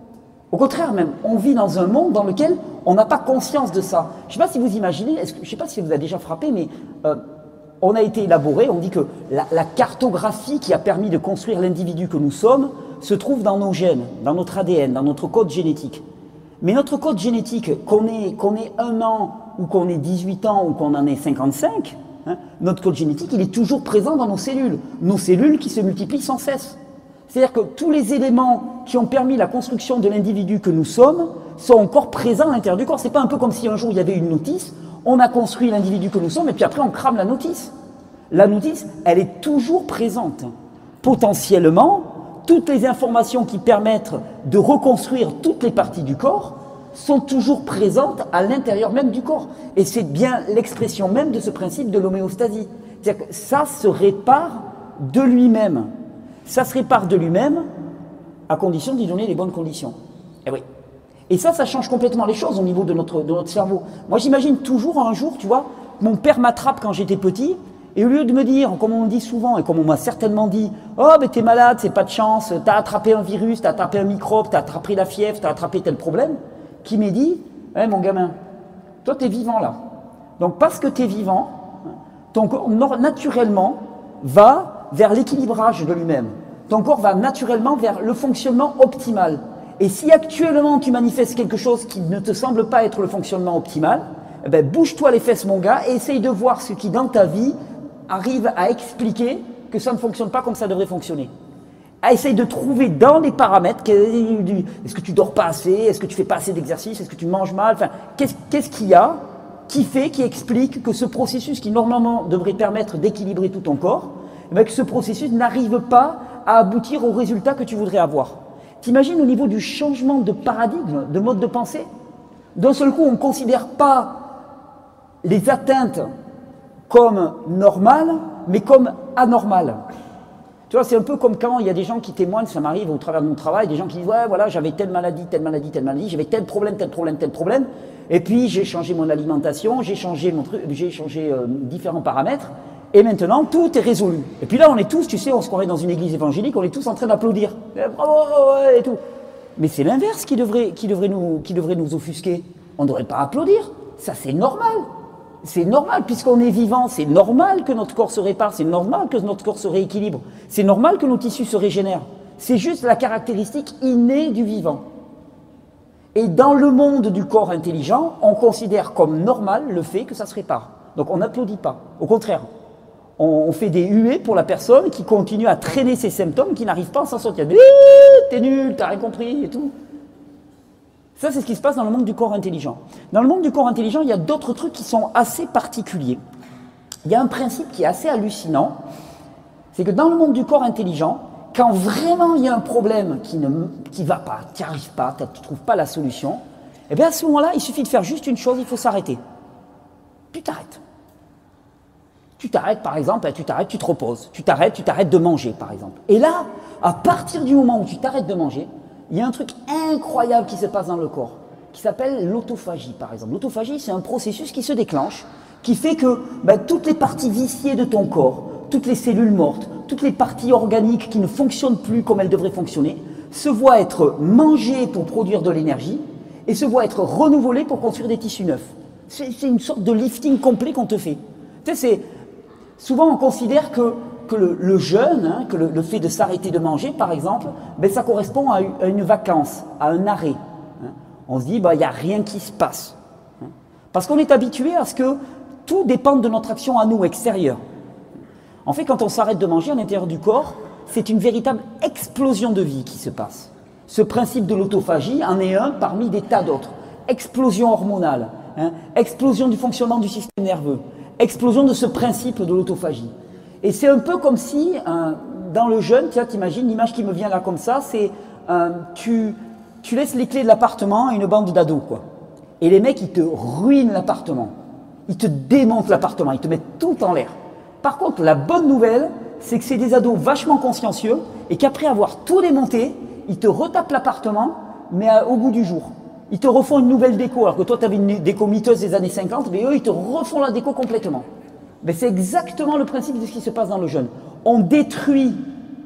Au contraire même, on vit dans un monde dans lequel on n'a pas conscience de ça. Je ne sais pas si vous imaginez, est-ce que, je ne sais pas si ça vous a déjà frappé, mais euh, on a été élaboré, on dit que la, la cartographie qui a permis de construire l'individu que nous sommes se trouve dans nos gènes, dans notre A D N, dans notre code génétique. Mais notre code génétique, qu'on ait, qu'on ait un an, ou qu'on ait dix-huit ans, ou qu'on en ait cinquante-cinq, hein, notre code génétique, il est toujours présent dans nos cellules. Nos cellules qui se multiplient sans cesse. C'est-à-dire que tous les éléments qui ont permis la construction de l'individu que nous sommes sont encore présents à l'intérieur du corps. C'est pas un peu comme si un jour il y avait une notice, on a construit l'individu que nous sommes et puis après on crame la notice. La notice, elle est toujours présente. Potentiellement, toutes les informations qui permettent de reconstruire toutes les parties du corps sont toujours présentes à l'intérieur même du corps. Et c'est bien l'expression même de ce principe de l'homéostasie. C'est-à-dire que ça se répare de lui-même. Ça se répare de lui-même à condition d'y donner les bonnes conditions. Et oui. Et ça, ça change complètement les choses au niveau de notre, de notre cerveau. Moi, j'imagine toujours un jour, tu vois, mon père m'attrape quand j'étais petit, et au lieu de me dire, comme on dit souvent, et comme on m'a certainement dit, oh, mais t'es malade, c'est pas de chance, t'as attrapé un virus, t'as attrapé un microbe, t'as attrapé la fièvre, t'as attrapé tel problème, qui m'est dit, eh, mon gamin, toi, t'es vivant là. Donc, parce que t'es vivant, ton corps, naturellement, va vers l'équilibrage de lui-même. Ton corps va naturellement vers le fonctionnement optimal. Et si actuellement tu manifestes quelque chose qui ne te semble pas être le fonctionnement optimal, eh ben, bouge-toi les fesses mon gars et essaye de voir ce qui dans ta vie arrive à expliquer que ça ne fonctionne pas comme ça devrait fonctionner. Essaye de trouver dans les paramètres, est-ce que tu dors pas assez, est-ce que tu fais pas assez d'exercice, est-ce que tu manges mal, enfin, qu'est-ce qu'est-ce qu'il y a qui fait, qui explique que ce processus qui normalement devrait permettre d'équilibrer tout ton corps, eh ben, que ce processus n'arrive pas à aboutir au résultat que tu voudrais avoir. T'imagines au niveau du changement de paradigme, de mode de pensée? D'un seul coup, on ne considère pas les atteintes comme normales, mais comme anormales. Tu vois, c'est un peu comme quand il y a des gens qui témoignent, ça m'arrive au travers de mon travail, des gens qui disent « Ouais, voilà, j'avais telle maladie, telle maladie, telle maladie, j'avais tel problème, tel problème, tel problème, et puis j'ai changé mon alimentation, j'ai changé, mon truc, j'ai changé euh, différents paramètres, et maintenant, tout est résolu. » Et puis là, on est tous, tu sais, on se croirait dans une église évangélique, on est tous en train d'applaudir. Bravo, et tout. Mais c'est l'inverse qui devrait, qui, devrait nous, qui devrait nous offusquer. On ne devrait pas applaudir. Ça, c'est normal. C'est normal, puisqu'on est vivant. C'est normal que notre corps se répare. C'est normal que notre corps se rééquilibre. C'est normal que nos tissus se régénèrent. C'est juste la caractéristique innée du vivant. Et dans le monde du corps intelligent, on considère comme normal le fait que ça se répare. Donc on n'applaudit pas. Au contraire. On fait des huées pour la personne qui continue à traîner ses symptômes, qui n'arrive pas à s'en sortir. T'es nul, t'as rien compris et tout. Ça, c'est ce qui se passe dans le monde du corps intelligent. Dans le monde du corps intelligent, il y a d'autres trucs qui sont assez particuliers. Il y a un principe qui est assez hallucinant, c'est que dans le monde du corps intelligent, quand vraiment il y a un problème qui ne qui va pas, tu n'y arrives pas, tu ne trouves pas la solution, et bien à ce moment-là, il suffit de faire juste une chose, il faut s'arrêter. Tu t'arrêtes. Tu t'arrêtes, par exemple, tu t'arrêtes, tu te reposes. Tu t'arrêtes, tu t'arrêtes de manger, par exemple. Et là, à partir du moment où tu t'arrêtes de manger, il y a un truc incroyable qui se passe dans le corps, qui s'appelle l'autophagie, par exemple. L'autophagie, c'est un processus qui se déclenche, qui fait que ben, toutes les parties viciées de ton corps, toutes les cellules mortes, toutes les parties organiques qui ne fonctionnent plus comme elles devraient fonctionner, se voient être mangées pour produire de l'énergie et se voient être renouvelées pour construire des tissus neufs. C'est une sorte de lifting complet qu'on te fait. Tu sais, c'est... Souvent, on considère que, que le, le jeûne, hein, que le, le fait de s'arrêter de manger, par exemple, ben, ça correspond à une, à une vacance, à un arrêt. Hein. On se dit, ben, il n'y a rien qui se passe. Hein. Parce qu'on est habitué à ce que tout dépende de notre action à nous, extérieure. En fait, quand on s'arrête de manger à l'intérieur du corps, c'est une véritable explosion de vie qui se passe. Ce principe de l'autophagie en est un parmi des tas d'autres. Explosion hormonale, hein, explosion du fonctionnement du système nerveux, explosion de ce principe de l'autophagie. Et c'est un peu comme si, euh, dans le jeûne, tu imagines, l'image qui me vient là comme ça, c'est euh, tu, tu laisses les clés de l'appartement à une bande d'ados, quoi. Et les mecs, ils te ruinent l'appartement. Ils te démontent l'appartement, ils te mettent tout en l'air. Par contre, la bonne nouvelle, c'est que c'est des ados vachement consciencieux et qu'après avoir tout démonté, ils te retapent l'appartement, mais à, au bout du jour. Ils te refont une nouvelle déco, alors que toi, tu avais une déco miteuse des années cinquante, mais eux, ils te refont la déco complètement. Mais c'est exactement le principe de ce qui se passe dans le jeûne. On détruit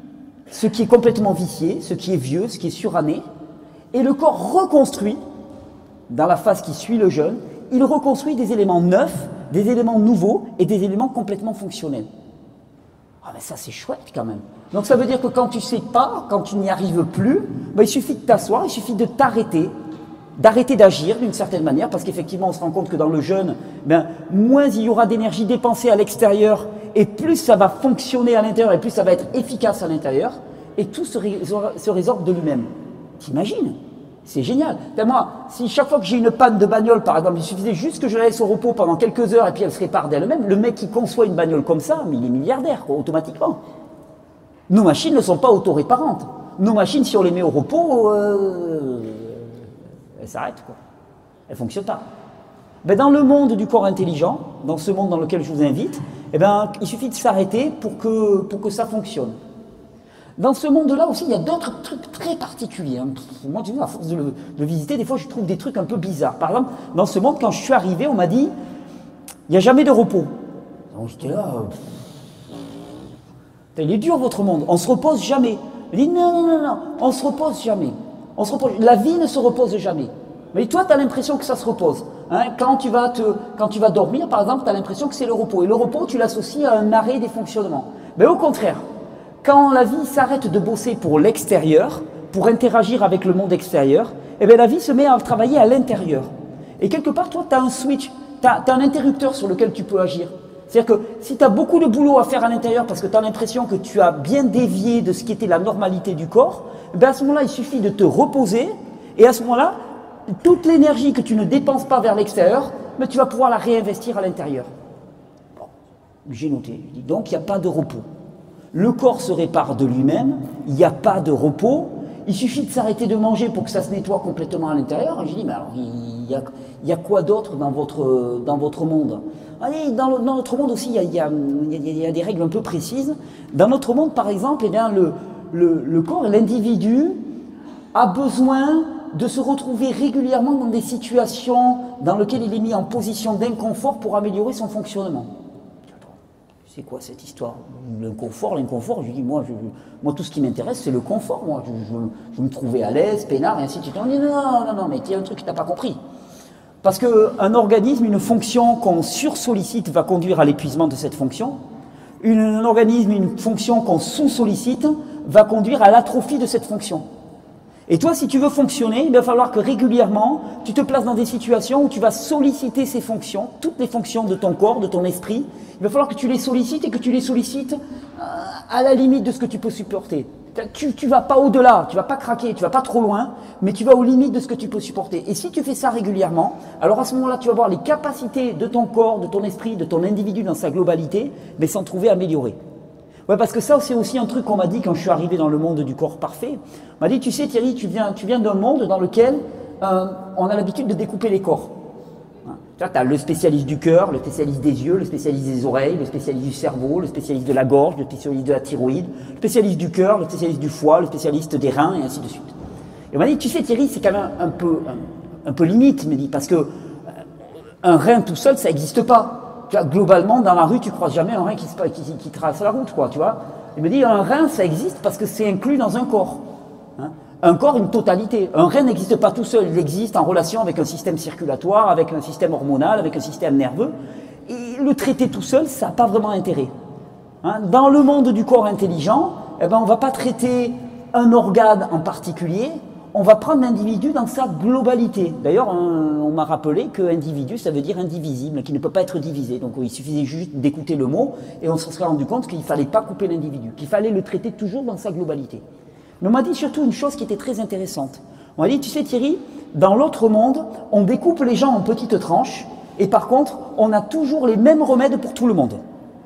ce qui est complètement vicié, ce qui est vieux, ce qui est suranné, et le corps reconstruit, dans la phase qui suit le jeûne, il reconstruit des éléments neufs, des éléments nouveaux et des éléments complètement fonctionnels. Ah mais ça c'est chouette quand même. Donc ça veut dire que quand tu ne sais pas, quand tu n'y arrives plus, ben, il suffit de t'asseoir, il suffit de t'arrêter, d'arrêter d'agir d'une certaine manière, parce qu'effectivement on se rend compte que dans le jeûne, ben, moins il y aura d'énergie dépensée à l'extérieur, et plus ça va fonctionner à l'intérieur, et plus ça va être efficace à l'intérieur, et tout se, ré se résorbe de lui-même. T'imagines? C'est génial. Ben moi, si chaque fois que j'ai une panne de bagnole, par exemple, il suffisait juste que je la laisse au repos pendant quelques heures et puis elle se répare d'elle-même, le mec qui conçoit une bagnole comme ça, mais il est milliardaire, quoi, automatiquement. Nos machines ne sont pas autoréparantes. Nos machines, si on les met au repos, euh, elles s'arrêtent, quoi. Elles ne fonctionnent pas. Ben dans le monde du corps intelligent, dans ce monde dans lequel je vous invite, eh ben, il suffit de s'arrêter pour que, pour que ça fonctionne. Dans ce monde-là aussi, il y a d'autres trucs très particuliers. Hein. Moi, tu vois, à force de le, de le visiter, des fois, je trouve des trucs un peu bizarres. Par exemple, dans ce monde, quand je suis arrivé, on m'a dit, il n'y a jamais de repos. Donc, j'étais là, euh... il est dur votre monde, on se repose jamais. Il dit, non, non, non, non, on se repose jamais. On se repose, la vie ne se repose jamais. Mais toi, tu as l'impression que ça se repose. Hein. Quand, tu vas te, quand tu vas dormir, par exemple, tu as l'impression que c'est le repos. Et le repos, tu l'associes à un arrêt des fonctionnements. Mais au contraire, quand la vie s'arrête de bosser pour l'extérieur, pour interagir avec le monde extérieur, eh bien la vie se met à travailler à l'intérieur. Et quelque part, toi, tu as un switch, tu as, as un interrupteur sur lequel tu peux agir. C'est-à-dire que si tu as beaucoup de boulot à faire à l'intérieur parce que tu as l'impression que tu as bien dévié de ce qui était la normalité du corps, eh bien à ce moment-là, il suffit de te reposer et à ce moment-là, toute l'énergie que tu ne dépenses pas vers l'extérieur, mais tu vas pouvoir la réinvestir à l'intérieur. Bon, j'ai noté. Donc, il n'y a pas de repos. Le corps se répare de lui-même, il n'y a pas de repos, il suffit de s'arrêter de manger pour que ça se nettoie complètement à l'intérieur. Et je dis, mais alors, il y a, il y a quoi d'autre dans votre, dans votre monde? Allez, dans, le, dans notre monde aussi, il y, a, il, y a, il y a des règles un peu précises. Dans notre monde, par exemple, eh bien, le, le, le corps, l'individu, a besoin de se retrouver régulièrement dans des situations dans lesquelles il est mis en position d'inconfort pour améliorer son fonctionnement. C'est quoi cette histoire? L'inconfort, l'inconfort, je dis, moi, je, moi tout ce qui m'intéresse, c'est le confort. Moi, je, je, je me trouvais à l'aise, peinard, et ainsi de suite. On dit, non, non, non, non, mais il y a un truc que tu n'as pas compris. Parce qu'un organisme, une fonction qu'on sursollicite va conduire à l'épuisement de cette fonction. Une, un organisme, une fonction qu'on sous-sollicite va conduire à l'atrophie de cette fonction. Et toi, si tu veux fonctionner, il va falloir que régulièrement, tu te places dans des situations où tu vas solliciter ces fonctions, toutes les fonctions de ton corps, de ton esprit. Il va falloir que tu les sollicites et que tu les sollicites à la limite de ce que tu peux supporter. Tu ne vas pas au-delà, tu ne vas pas craquer, tu ne vas pas trop loin, mais tu vas aux limites de ce que tu peux supporter. Et si tu fais ça régulièrement, alors à ce moment-là, tu vas voir les capacités de ton corps, de ton esprit, de ton individu dans sa globalité, mais s'en trouver améliorées. Ouais, parce que ça, c'est aussi un truc qu'on m'a dit quand je suis arrivé dans le monde du corps parfait. On m'a dit, tu sais Thierry, tu viens, tu viens d'un monde dans lequel euh, on a l'habitude de découper les corps. Hein. Tu vois, tu as le spécialiste du cœur, le spécialiste des yeux, le spécialiste des oreilles, le spécialiste du cerveau, le spécialiste de la gorge, le spécialiste de la thyroïde, le spécialiste du cœur, le spécialiste du foie, le spécialiste des reins, et ainsi de suite. Et on m'a dit, tu sais Thierry, c'est quand même un peu, un, un peu limite, il me dit, parce que euh, un rein tout seul, ça n'existe pas. Tu vois, globalement, dans la rue, tu croises jamais un rein qui, qui, qui, qui traverse la route, quoi, tu vois. Il me dit, un rein, ça existe parce que c'est inclus dans un corps. Hein. Un corps, une totalité. Un rein n'existe pas tout seul, il existe en relation avec un système circulatoire, avec un système hormonal, avec un système nerveux. Et le traiter tout seul, ça n'a pas vraiment intérêt. Hein, dans le monde du corps intelligent, eh ben, on ne va pas traiter un organe en particulier, on va prendre l'individu dans sa globalité. D'ailleurs, on, on m'a rappelé que individu, ça veut dire indivisible, qui ne peut pas être divisé. Donc il suffisait juste d'écouter le mot et on se serait rendu compte qu'il ne fallait pas couper l'individu, qu'il fallait le traiter toujours dans sa globalité. Mais on m'a dit surtout une chose qui était très intéressante. On m'a dit, tu sais Thierry, dans l'autre monde, on découpe les gens en petites tranches et par contre, on a toujours les mêmes remèdes pour tout le monde.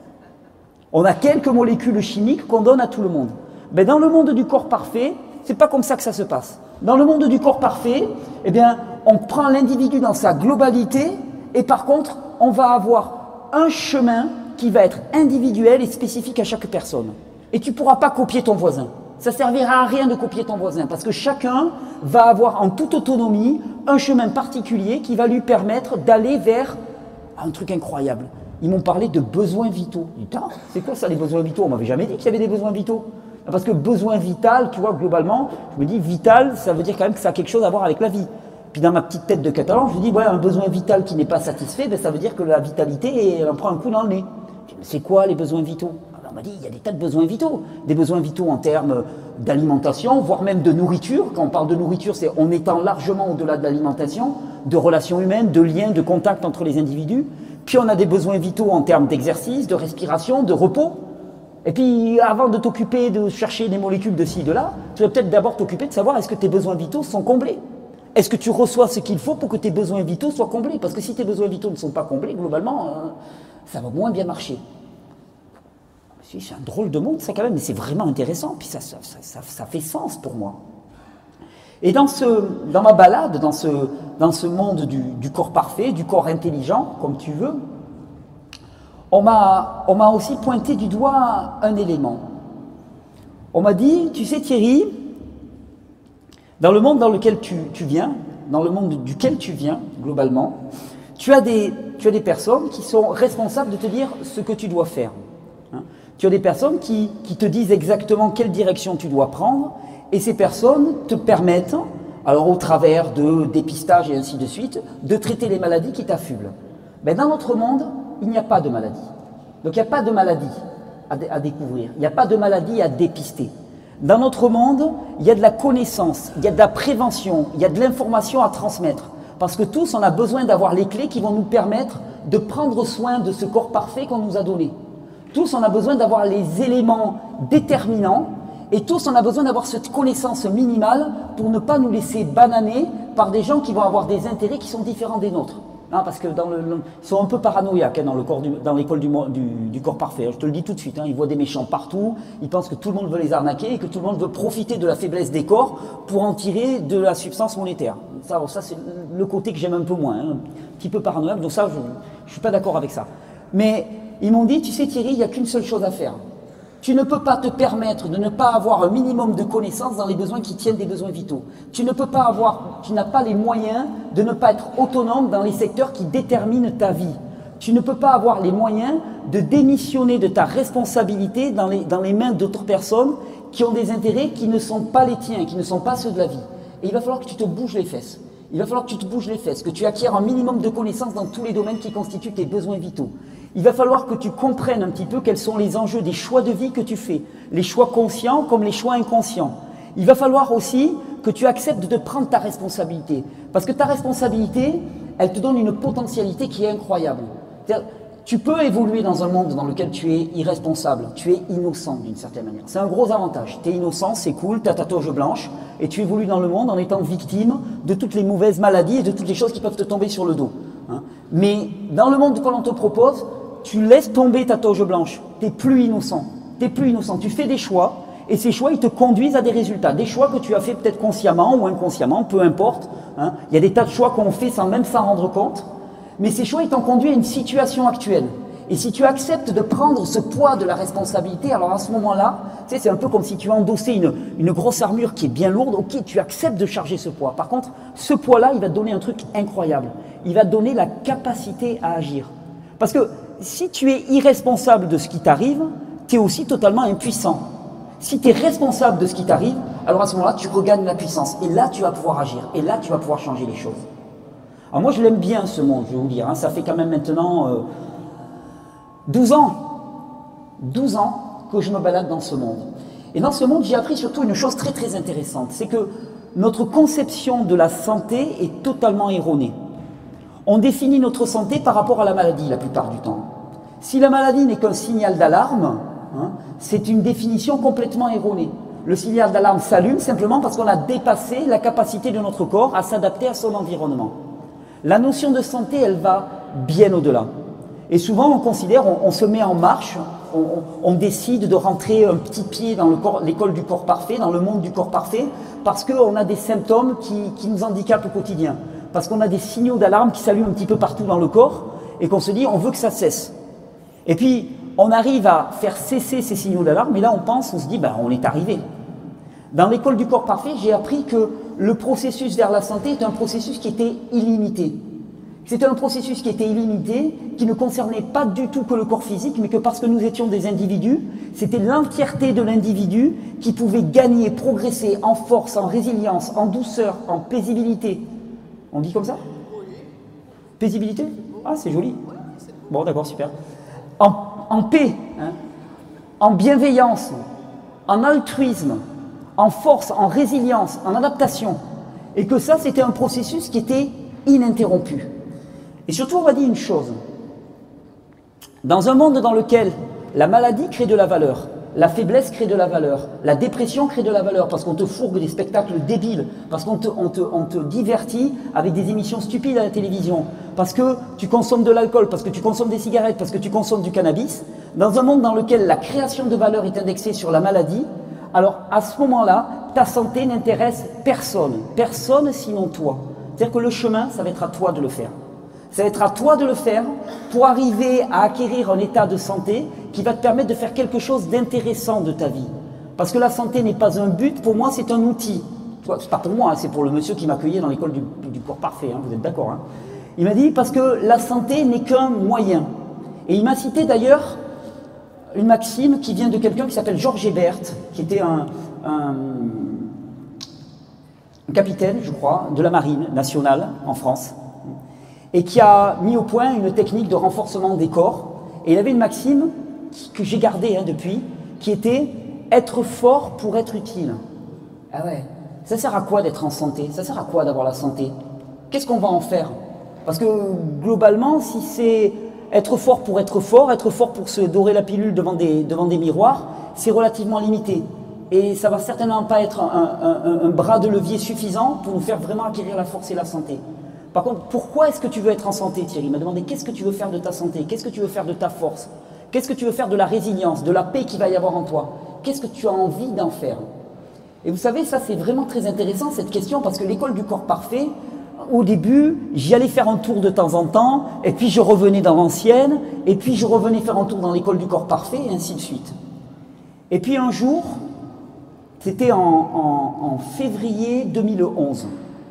On a quelques molécules chimiques qu'on donne à tout le monde. Mais dans le monde du corps parfait, c'est pas comme ça que ça se passe. Dans le monde du corps parfait, eh bien, on prend l'individu dans sa globalité et par contre, on va avoir un chemin qui va être individuel et spécifique à chaque personne. Et tu ne pourras pas copier ton voisin. Ça ne servira à rien de copier ton voisin parce que chacun va avoir en toute autonomie un chemin particulier qui va lui permettre d'aller vers un truc incroyable. Ils m'ont parlé de besoins vitaux. Putain, c'est quoi ça les besoins vitaux? On ne m'avait jamais dit qu'il y avait des besoins vitaux. Parce que besoin vital, tu vois, globalement, je me dis vital, ça veut dire quand même que ça a quelque chose à voir avec la vie. Puis dans ma petite tête de catalan, je me dis, ouais, un besoin vital qui n'est pas satisfait, ben, ça veut dire que la vitalité, elle en prend un coup dans le nez. Je dis, mais c'est quoi les besoins vitaux? Alors, on m'a dit, il y a des tas de besoins vitaux. Des besoins vitaux en termes d'alimentation, voire même de nourriture. Quand on parle de nourriture, c'est on étend largement au-delà de l'alimentation, de relations humaines, de liens, de contacts entre les individus. Puis on a des besoins vitaux en termes d'exercice, de respiration, de repos. Et puis, avant de t'occuper de chercher des molécules de ci, de là, tu vas peut-être d'abord t'occuper de savoir est-ce que tes besoins vitaux sont comblés. Est-ce que tu reçois ce qu'il faut pour que tes besoins vitaux soient comblés? Parce que si tes besoins vitaux ne sont pas comblés, globalement, euh, ça va moins bien marcher. C'est un drôle de monde, ça, quand même, mais c'est vraiment intéressant. Puis ça, ça, ça, ça fait sens pour moi. Et dans, ce, dans ma balade, dans ce, dans ce monde du, du corps parfait, du corps intelligent, comme tu veux, on m'a on m'a aussi pointé du doigt un élément. On m'a dit, tu sais Thierry, dans le monde dans lequel tu, tu viens, dans le monde duquel tu viens, globalement, tu as, des, tu as des personnes qui sont responsables de te dire ce que tu dois faire. Hein. Tu as des personnes qui, qui te disent exactement quelle direction tu dois prendre, et ces personnes te permettent, alors au travers de dépistage et ainsi de suite, de traiter les maladies qui t'affublent. Mais dans notre monde, il n'y a pas de maladie. Donc il n'y a pas de maladie à, à découvrir, il n'y a pas de maladie à dépister. Dans notre monde, il y a de la connaissance, il y a de la prévention, il y a de l'information à transmettre. Parce que tous, on a besoin d'avoir les clés qui vont nous permettre de prendre soin de ce corps parfait qu'on nous a donné. Tous, on a besoin d'avoir les éléments déterminants et tous, on a besoin d'avoir cette connaissance minimale pour ne pas nous laisser bananer par des gens qui vont avoir des intérêts qui sont différents des nôtres. Non, parce que dans le, le, ils sont un peu paranoïaques hein, dans le corps du, dans l'école du, du, du corps parfait. Je te le dis tout de suite. Hein, ils voient des méchants partout. Ils pensent que tout le monde veut les arnaquer et que tout le monde veut profiter de la faiblesse des corps pour en tirer de la substance monétaire. Ça, ça c'est le côté que j'aime un peu moins, hein, un petit peu paranoïaque. Donc ça, je ne suis pas d'accord avec ça. Mais ils m'ont dit, tu sais Thierry, il n'y a qu'une seule chose à faire. Tu ne peux pas te permettre de ne pas avoir un minimum de connaissances dans les besoins qui tiennent des besoins vitaux. Tu ne peux pas avoir, tu n'as pas les moyens de ne pas être autonome dans les secteurs qui déterminent ta vie. Tu ne peux pas avoir les moyens de démissionner de ta responsabilité dans les, dans les mains d'autres personnes qui ont des intérêts qui ne sont pas les tiens, qui ne sont pas ceux de la vie. Et il va falloir que tu te bouges les fesses. Il va falloir que tu te bouges les fesses, que tu acquières un minimum de connaissances dans tous les domaines qui constituent tes besoins vitaux. Il va falloir que tu comprennes un petit peu quels sont les enjeux des choix de vie que tu fais, les choix conscients comme les choix inconscients. Il va falloir aussi que tu acceptes de prendre ta responsabilité, parce que ta responsabilité, elle te donne une potentialité qui est incroyable. C'est-à-dire, tu peux évoluer dans un monde dans lequel tu es irresponsable, tu es innocent d'une certaine manière. C'est un gros avantage. Tu es innocent, c'est cool, tu as ta toge blanche, et tu évolues dans le monde en étant victime de toutes les mauvaises maladies et de toutes les choses qui peuvent te tomber sur le dos. Hein. Mais dans le monde que l'on te propose, tu laisses tomber ta toge blanche, tu n'es plus innocent, tu n'es plus innocent, tu fais des choix, et ces choix, ils te conduisent à des résultats, des choix que tu as fait peut-être consciemment ou inconsciemment, peu importe. Hein. Il y a des tas de choix qu'on fait sans même s'en rendre compte, mais ces choix, ils t'ont conduit à une situation actuelle. Et si tu acceptes de prendre ce poids de la responsabilité, alors à ce moment-là, tu sais, c'est un peu comme si tu endossais une, une grosse armure qui est bien lourde, ok, tu acceptes de charger ce poids. Par contre, ce poids-là, il va te donner un truc incroyable. Il va te donner la capacité à agir. Parce que si tu es irresponsable de ce qui t'arrive, tu es aussi totalement impuissant. Si tu es responsable de ce qui t'arrive, alors à ce moment-là, tu regagnes la puissance. Et là, tu vas pouvoir agir. Et là, tu vas pouvoir changer les choses. Alors moi, je l'aime bien ce monde, je vais vous dire. Hein. Ça fait quand même maintenant euh, douze ans. douze ans que je me balade dans ce monde. Et dans ce monde, j'ai appris surtout une chose très très intéressante, c'est que notre conception de la santé est totalement erronée. On définit notre santé par rapport à la maladie la plupart du temps. Si la maladie n'est qu'un signal d'alarme, hein, c'est une définition complètement erronée. Le signal d'alarme s'allume simplement parce qu'on a dépassé la capacité de notre corps à s'adapter à son environnement. La notion de santé, elle va bien au-delà. Et souvent, on considère, on, on se met en marche, on, on, on décide de rentrer un petit pied dans l'école du corps parfait, dans le monde du corps parfait, parce qu'on a des symptômes qui, qui nous handicapent au quotidien. Parce qu'on a des signaux d'alarme qui s'allument un petit peu partout dans le corps et qu'on se dit, on veut que ça cesse. Et puis, on arrive à faire cesser ces signaux d'alarme, et là, on pense, on se dit, ben, on est arrivé. Dans l'école du corps parfait, j'ai appris que le processus vers la santé est un processus qui était illimité. C'était un processus qui était illimité, qui ne concernait pas du tout que le corps physique, mais que parce que nous étions des individus, c'était l'entièreté de l'individu qui pouvait gagner, progresser en force, en résilience, en douceur, en paisibilité. On dit comme ça? Paisibilité? Ah, c'est joli. Bon, d'accord, super. En, en paix, hein, en bienveillance, en altruisme, en force, en résilience, en adaptation. Et que ça, c'était un processus qui était ininterrompu. Et surtout, on va dire une chose. Dans un monde dans lequel la maladie crée de la valeur, la faiblesse crée de la valeur, la dépression crée de la valeur parce qu'on te fourgue des spectacles débiles, parce qu'on te, on te, on te divertit avec des émissions stupides à la télévision, parce que tu consommes de l'alcool, parce que tu consommes des cigarettes, parce que tu consommes du cannabis, dans un monde dans lequel la création de valeur est indexée sur la maladie, alors à ce moment-là, ta santé n'intéresse personne, personne sinon toi. C'est-à-dire que le chemin, ça va être à toi de le faire. Ça va être à toi de le faire pour arriver à acquérir un état de santé qui va te permettre de faire quelque chose d'intéressant de ta vie. Parce que la santé n'est pas un but, pour moi c'est un outil. C'est pas pour moi, c'est pour le monsieur qui m'accueillait dans l'école du, du corps parfait, hein, vous êtes d'accord, hein. Il m'a dit parce que la santé n'est qu'un moyen. Et il m'a cité d'ailleurs une maxime qui vient de quelqu'un qui s'appelle Georges Hébert, qui était un, un, un capitaine, je crois, de la marine nationale en France, et qui a mis au point une technique de renforcement des corps. Et il avait une maxime qui, que j'ai gardée hein, depuis, qui était « être fort pour être utile ». Ah ouais, ça sert à quoi d'être en santé? Ça sert à quoi d'avoir la santé? Qu'est-ce qu'on va en faire? Parce que globalement, si c'est être fort pour être fort, être fort pour se dorer la pilule devant des, devant des miroirs, c'est relativement limité. Et ça va certainement pas être un, un, un, un bras de levier suffisant pour nous faire vraiment acquérir la force et la santé. Par contre, pourquoi est-ce que tu veux être en santé, Thierry? Il m'a demandé qu'est-ce que tu veux faire de ta santé, qu'est-ce que tu veux faire de ta force, qu'est-ce que tu veux faire de la résilience, de la paix qu'il va y avoir en toi, qu'est-ce que tu as envie d'en faire? Et vous savez, ça c'est vraiment très intéressant cette question parce que l'école du corps parfait, au début, j'y allais faire un tour de temps en temps, et puis je revenais dans l'ancienne, et puis je revenais faire un tour dans l'école du corps parfait, et ainsi de suite. Et puis un jour, c'était en, en, en février deux mille onze,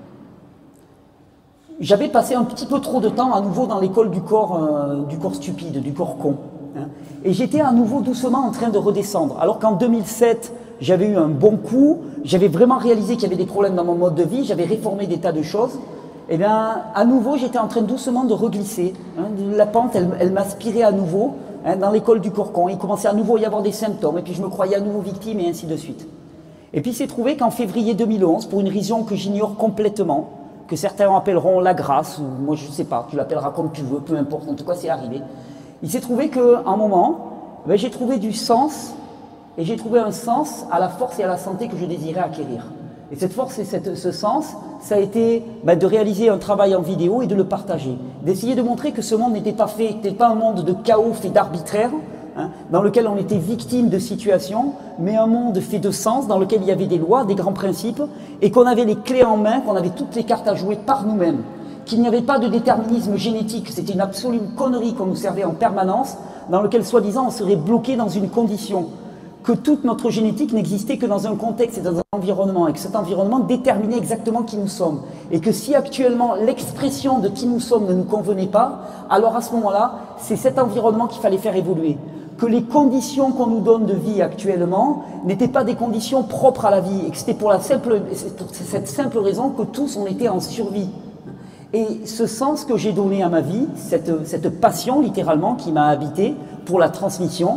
j'avais passé un petit peu trop de temps à nouveau dans l'école du corps, euh, du corps stupide, du corps con. Hein, et j'étais à nouveau doucement en train de redescendre. Alors qu'en deux mille sept, j'avais eu un bon coup, j'avais vraiment réalisé qu'il y avait des problèmes dans mon mode de vie, j'avais réformé des tas de choses. Et bien, à nouveau, j'étais en train doucement de reglisser. Hein, la pente, elle, elle m'aspirait à nouveau hein, dans l'école du corps con. Il commençait à nouveau à y avoir des symptômes, et puis je me croyais à nouveau victime, et ainsi de suite. Et puis, il s'est trouvé qu'en février deux mille onze, pour une raison que j'ignore complètement, que certains appelleront la grâce, ou moi je ne sais pas, tu l'appelleras comme tu veux, peu importe, en tout cas c'est arrivé. Il s'est trouvé qu'à un moment, ben, j'ai trouvé du sens, et j'ai trouvé un sens à la force et à la santé que je désirais acquérir. Et cette force et cette, ce sens, ça a été ben, de réaliser un travail en vidéo et de le partager. D'essayer de montrer que ce monde n'était pas fait, n'était pas un monde de chaos fait d'arbitraire, hein, dans lequel on était victime de situations, mais un monde fait de sens, dans lequel il y avait des lois, des grands principes, et qu'on avait les clés en main, qu'on avait toutes les cartes à jouer par nous-mêmes, qu'il n'y avait pas de déterminisme génétique, c'était une absolue connerie qu'on nous servait en permanence, dans lequel soi-disant on serait bloqué dans une condition, que toute notre génétique n'existait que dans un contexte et dans un environnement, et que cet environnement déterminait exactement qui nous sommes. Et que si actuellement l'expression de qui nous sommes ne nous convenait pas, alors à ce moment-là, c'est cet environnement qu'il fallait faire évoluer. Que les conditions qu'on nous donne de vie actuellement n'étaient pas des conditions propres à la vie, et que c'était pour, la simple, pour cette simple raison que tous on était en survie. Et ce sens que j'ai donné à ma vie, cette, cette passion littéralement qui m'a habité pour la transmission,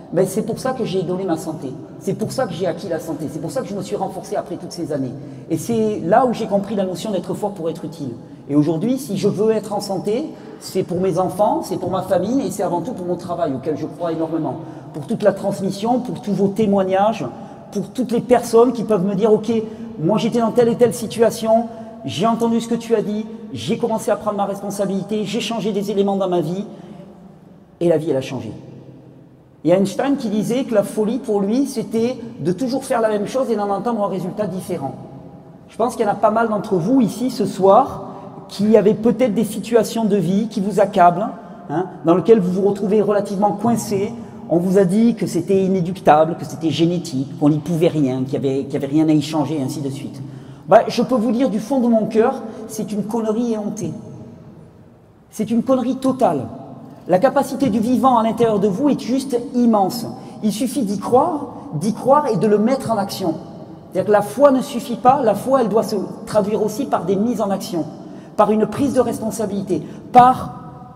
Ben, c'est pour ça que j'ai donné ma santé. C'est pour ça que j'ai acquis la santé. C'est pour ça que je me suis renforcé après toutes ces années. Et c'est là où j'ai compris la notion d'être fort pour être utile. Et aujourd'hui, si je veux être en santé, c'est pour mes enfants, c'est pour ma famille et c'est avant tout pour mon travail auquel je crois énormément. Pour toute la transmission, pour tous vos témoignages, pour toutes les personnes qui peuvent me dire « Ok, moi j'étais dans telle et telle situation, j'ai entendu ce que tu as dit, j'ai commencé à prendre ma responsabilité, j'ai changé des éléments dans ma vie et la vie elle a changé. » Il y a Einstein qui disait que la folie pour lui c'était de toujours faire la même chose et d'en entendre un résultat différent. Je pense qu'il y en a pas mal d'entre vous ici ce soir qui avaient peut-être des situations de vie qui vous accablent, hein, dans lesquelles vous vous retrouvez relativement coincé. On vous a dit que c'était inéductable, que c'était génétique, qu'on n'y pouvait rien, qu'il n'y avait, qu'il y avait rien à y changer, et ainsi de suite. Ben, je peux vous dire du fond de mon cœur, c'est une connerie éhontée. C'est une connerie totale. La capacité du vivant à l'intérieur de vous est juste immense. Il suffit d'y croire, d'y croire et de le mettre en action. C'est-à-dire que la foi ne suffit pas, la foi elle doit se traduire aussi par des mises en action, par une prise de responsabilité, par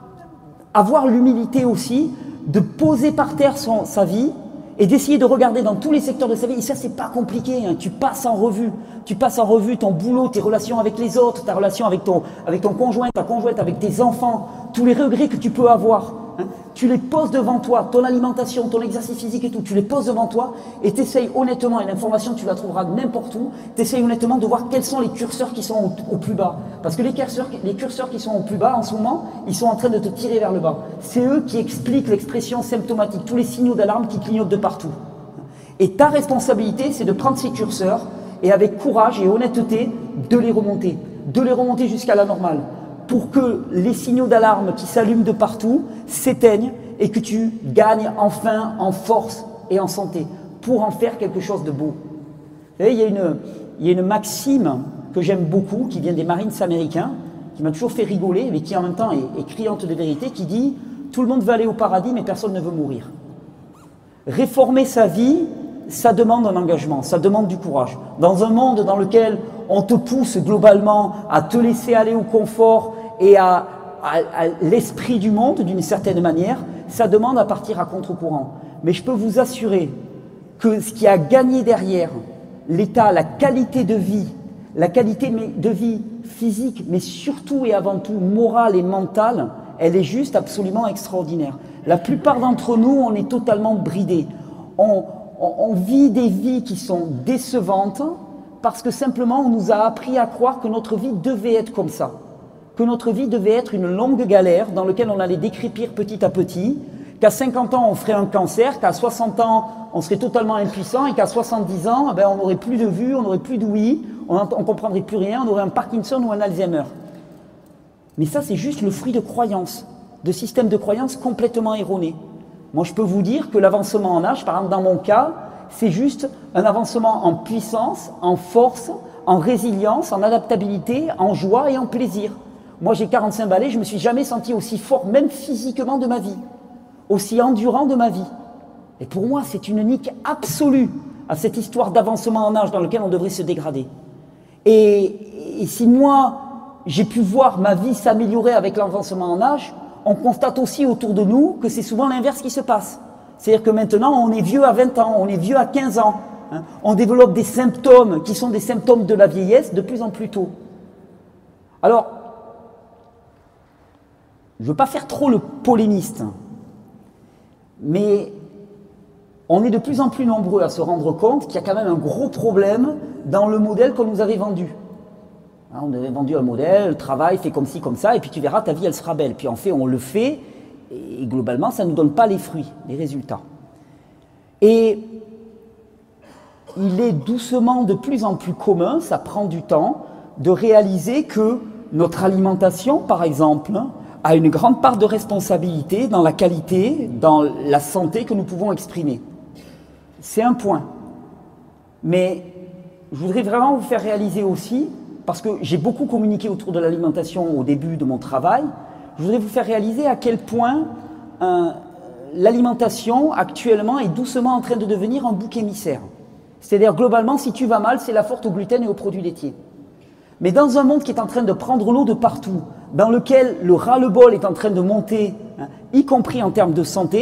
avoir l'humilité aussi de poser par terre son, sa vie et d'essayer de regarder dans tous les secteurs de sa vie. Et ça, c'est pas compliqué, hein. Tu passes en revue. Tu passes en revue ton boulot, tes relations avec les autres, ta relation avec ton, avec ton conjoint, ta conjointe, avec tes enfants, tous les regrets que tu peux avoir. Hein. Tu les poses devant toi, ton alimentation, ton exercice physique et tout, tu les poses devant toi et tu essayes honnêtement, et l'information tu la trouveras n'importe où, tu essayes honnêtement de voir quels sont les curseurs qui sont au, au plus bas. Parce que les curseurs, les curseurs qui sont au plus bas en ce moment, ils sont en train de te tirer vers le bas. C'est eux qui expliquent l'expression symptomatique, tous les signaux d'alarme qui clignotent de partout. Et ta responsabilité, c'est de prendre ces curseurs et avec courage et honnêteté, de les remonter, de les remonter jusqu'à la normale, pour que les signaux d'alarme qui s'allument de partout s'éteignent et que tu gagnes enfin en force et en santé, pour en faire quelque chose de beau. Vous savez, il y a une, il y a une maxime que j'aime beaucoup, qui vient des Marines américains, qui m'a toujours fait rigoler, mais qui en même temps est, est criante de vérité, qui dit « Tout le monde veut aller au paradis, mais personne ne veut mourir. » Réformer sa vie, ça demande un engagement, ça demande du courage. Dans un monde dans lequel on te pousse globalement à te laisser aller au confort et à, à, à l'esprit du monde d'une certaine manière, ça demande à partir à contre-courant. Mais je peux vous assurer que ce qui a gagné derrière l'état, la qualité de vie, la qualité de vie physique, mais surtout et avant tout morale et mentale, elle est juste absolument extraordinaire. La plupart d'entre nous, on est totalement bridés. On, on, on vit des vies qui sont décevantes parce que simplement on nous a appris à croire que notre vie devait être comme ça. Que notre vie devait être une longue galère dans laquelle on allait décrépir petit à petit, qu'à cinquante ans on ferait un cancer, qu'à soixante ans on serait totalement impuissant et qu'à soixante-dix ans ben, on n'aurait plus de vue, on n'aurait plus d'ouïe, on ne comprendrait plus rien, on aurait un Parkinson ou un Alzheimer. Mais ça c'est juste le fruit de croyances, de systèmes de croyances complètement erronés. Moi je peux vous dire que l'avancement en âge, par exemple dans mon cas, c'est juste un avancement en puissance, en force, en résilience, en adaptabilité, en joie et en plaisir. Moi j'ai quarante-cinq balais, je ne me suis jamais senti aussi fort, même physiquement de ma vie, aussi endurant de ma vie. Et pour moi c'est une nique absolue à cette histoire d'avancement en âge dans lequel on devrait se dégrader. Et, et si moi j'ai pu voir ma vie s'améliorer avec l'avancement en âge, on constate aussi autour de nous que c'est souvent l'inverse qui se passe. C'est-à-dire que maintenant on est vieux à vingt ans, on est vieux à quinze ans, hein, on développe des symptômes qui sont des symptômes de la vieillesse de plus en plus tôt. Alors, je ne veux pas faire trop le polémiste, mais on est de plus en plus nombreux à se rendre compte qu'il y a quand même un gros problème dans le modèle qu'on nous avait vendu. On nous avait vendu un modèle, le travail, fait comme ci, comme ça, et puis tu verras, ta vie, elle sera belle. Puis en fait, on le fait, et globalement, ça ne nous donne pas les fruits, les résultats. Et il est doucement de plus en plus commun, ça prend du temps, de réaliser que notre alimentation, par exemple, a une grande part de responsabilité dans la qualité, dans la santé que nous pouvons exprimer. C'est un point. Mais je voudrais vraiment vous faire réaliser aussi, parce que j'ai beaucoup communiqué autour de l'alimentation au début de mon travail, je voudrais vous faire réaliser à quel point euh, l'alimentation actuellement est doucement en train de devenir un bouc émissaire. C'est-à-dire globalement, si tu vas mal, c'est la faute au gluten et aux produits laitiers. Mais dans un monde qui est en train de prendre l'eau de partout, dans lequel le ras-le-bol est en train de monter, hein, y compris en termes de santé,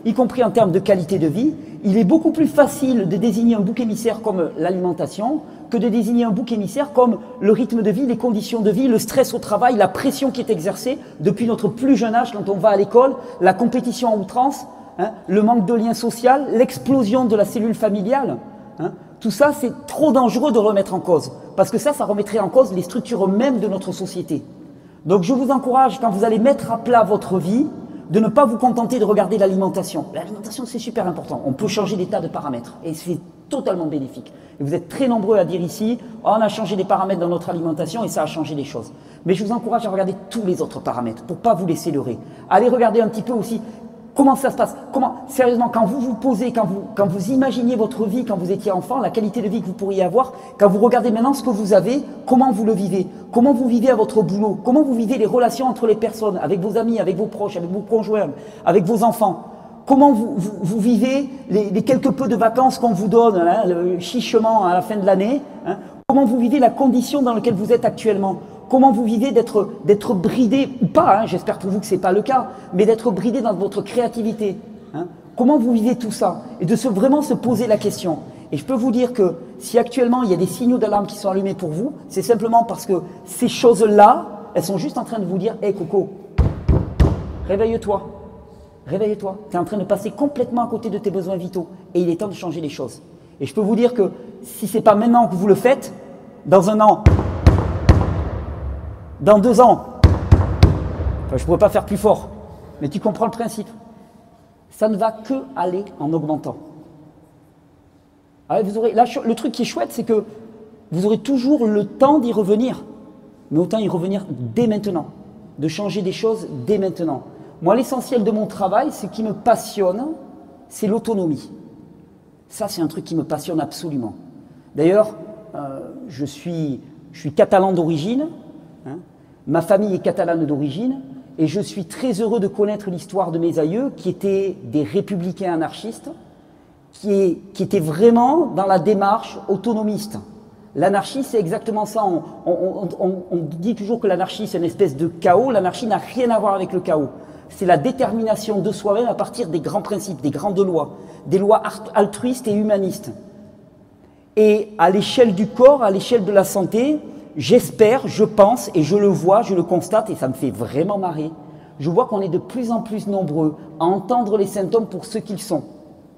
y compris en termes de qualité de vie, il est beaucoup plus facile de désigner un bouc émissaire comme l'alimentation que de désigner un bouc émissaire comme le rythme de vie, les conditions de vie, le stress au travail, la pression qui est exercée depuis notre plus jeune âge quand on va à l'école, la compétition en outrance, hein, le manque de lien social, l'explosion de la cellule familiale. Hein. Tout ça, c'est trop dangereux de remettre en cause, parce que ça, ça remettrait en cause les structures mêmes de notre société. Donc je vous encourage, quand vous allez mettre à plat votre vie, de ne pas vous contenter de regarder l'alimentation. L'alimentation, c'est super important. On peut changer des tas de paramètres et c'est totalement bénéfique. Et vous êtes très nombreux à dire ici, oh, on a changé des paramètres dans notre alimentation et ça a changé les choses. Mais je vous encourage à regarder tous les autres paramètres pour ne pas vous laisser leurrer. Allez regarder un petit peu aussi comment ça se passe. Comment, sérieusement, quand vous vous posez, quand vous, quand vous imaginez votre vie quand vous étiez enfant, la qualité de vie que vous pourriez avoir, quand vous regardez maintenant ce que vous avez, comment vous le vivez, comment vous vivez à votre boulot, comment vous vivez les relations entre les personnes, avec vos amis, avec vos proches, avec vos conjoints, avec vos enfants. Comment vous, vous, vous vivez les, les quelques peu de vacances qu'on vous donne, hein, le chichement à la fin de l'année, hein. Comment vous vivez la condition dans laquelle vous êtes actuellement. Comment vous vivez d'être d'être bridé, ou pas, hein, j'espère pour vous que ce n'est pas le cas, mais d'être bridé dans votre créativité. Hein. Comment vous vivez tout ça? Et de se, vraiment se poser la question. Et je peux vous dire que si actuellement il y a des signaux d'alarme qui sont allumés pour vous, c'est simplement parce que ces choses-là, elles sont juste en train de vous dire « Hé hey, Coco, réveille-toi, réveille-toi, tu es en train de passer complètement à côté de tes besoins vitaux et il est temps de changer les choses. » Et je peux vous dire que si ce n'est pas maintenant que vous le faites, dans un an, dans deux ans, enfin, je ne pourrais pas faire plus fort, mais tu comprends le principe. Ça ne va que aller en augmentant. Alors vous aurez, là, le truc qui est chouette, c'est que vous aurez toujours le temps d'y revenir, mais autant y revenir dès maintenant, de changer des choses dès maintenant. Moi, l'essentiel de mon travail, ce qui me passionne, c'est l'autonomie. Ça, c'est un truc qui me passionne absolument. D'ailleurs, euh, je suis, je suis catalan d'origine, hein, ma famille est catalane d'origine, et je suis très heureux de connaître l'histoire de mes aïeux, qui étaient des républicains anarchistes, qui, est, qui étaient vraiment dans la démarche autonomiste. L'anarchie, c'est exactement ça. On, on, on, on dit toujours que l'anarchie, c'est une espèce de chaos. L'anarchie n'a rien à voir avec le chaos. C'est la détermination de soi-même à partir des grands principes, des grandes lois, des lois altruistes et humanistes. Et à l'échelle du corps, à l'échelle de la santé, j'espère, je pense, et je le vois, je le constate, et ça me fait vraiment marrer, je vois qu'on est de plus en plus nombreux à entendre les symptômes pour ce qu'ils sont.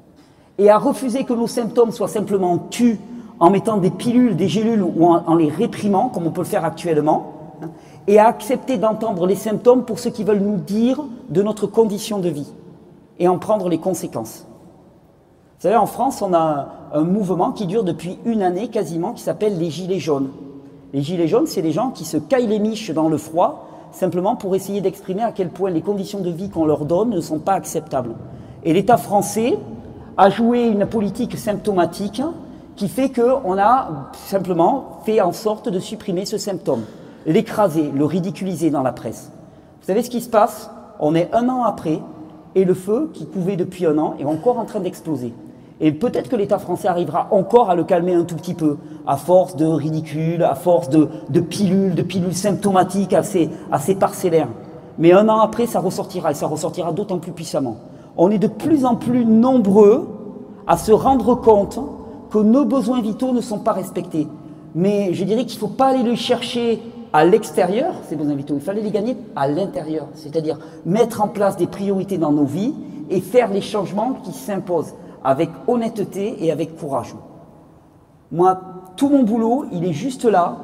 Et à refuser que nos symptômes soient simplement tus en mettant des pilules, des gélules ou en, en les réprimant, comme on peut le faire actuellement, hein, et à accepter d'entendre les symptômes pour ce qu'ils veulent nous dire de notre condition de vie, et en prendre les conséquences. Vous savez, en France, on a un mouvement qui dure depuis une année quasiment, qui s'appelle les Gilets jaunes. Les Gilets jaunes, c'est des gens qui se caillent les miches dans le froid, simplement pour essayer d'exprimer à quel point les conditions de vie qu'on leur donne ne sont pas acceptables. Et l'État français a joué une politique symptomatique qui fait qu'on a simplement fait en sorte de supprimer ce symptôme, l'écraser, le ridiculiser dans la presse. Vous savez ce qui se passe? On est un an après et le feu qui couvait depuis un an est encore en train d'exploser. Et peut-être que l'État français arrivera encore à le calmer un tout petit peu, à force de ridicule, à force de, de pilules, de pilules symptomatiques assez, assez parcellaires. Mais un an après, ça ressortira, et ça ressortira d'autant plus puissamment. On est de plus en plus nombreux à se rendre compte que nos besoins vitaux ne sont pas respectés. Mais je dirais qu'il ne faut pas aller les chercher à l'extérieur, ces besoins vitaux, il fallait les gagner à l'intérieur, c'est-à-dire mettre en place des priorités dans nos vies et faire les changements qui s'imposent, avec honnêteté et avec courage. Moi, tout mon boulot, il est juste là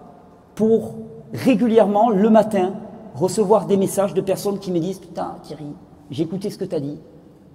pour régulièrement, le matin, recevoir des messages de personnes qui me disent « Putain, Thierry, j'ai écouté ce que tu as dit.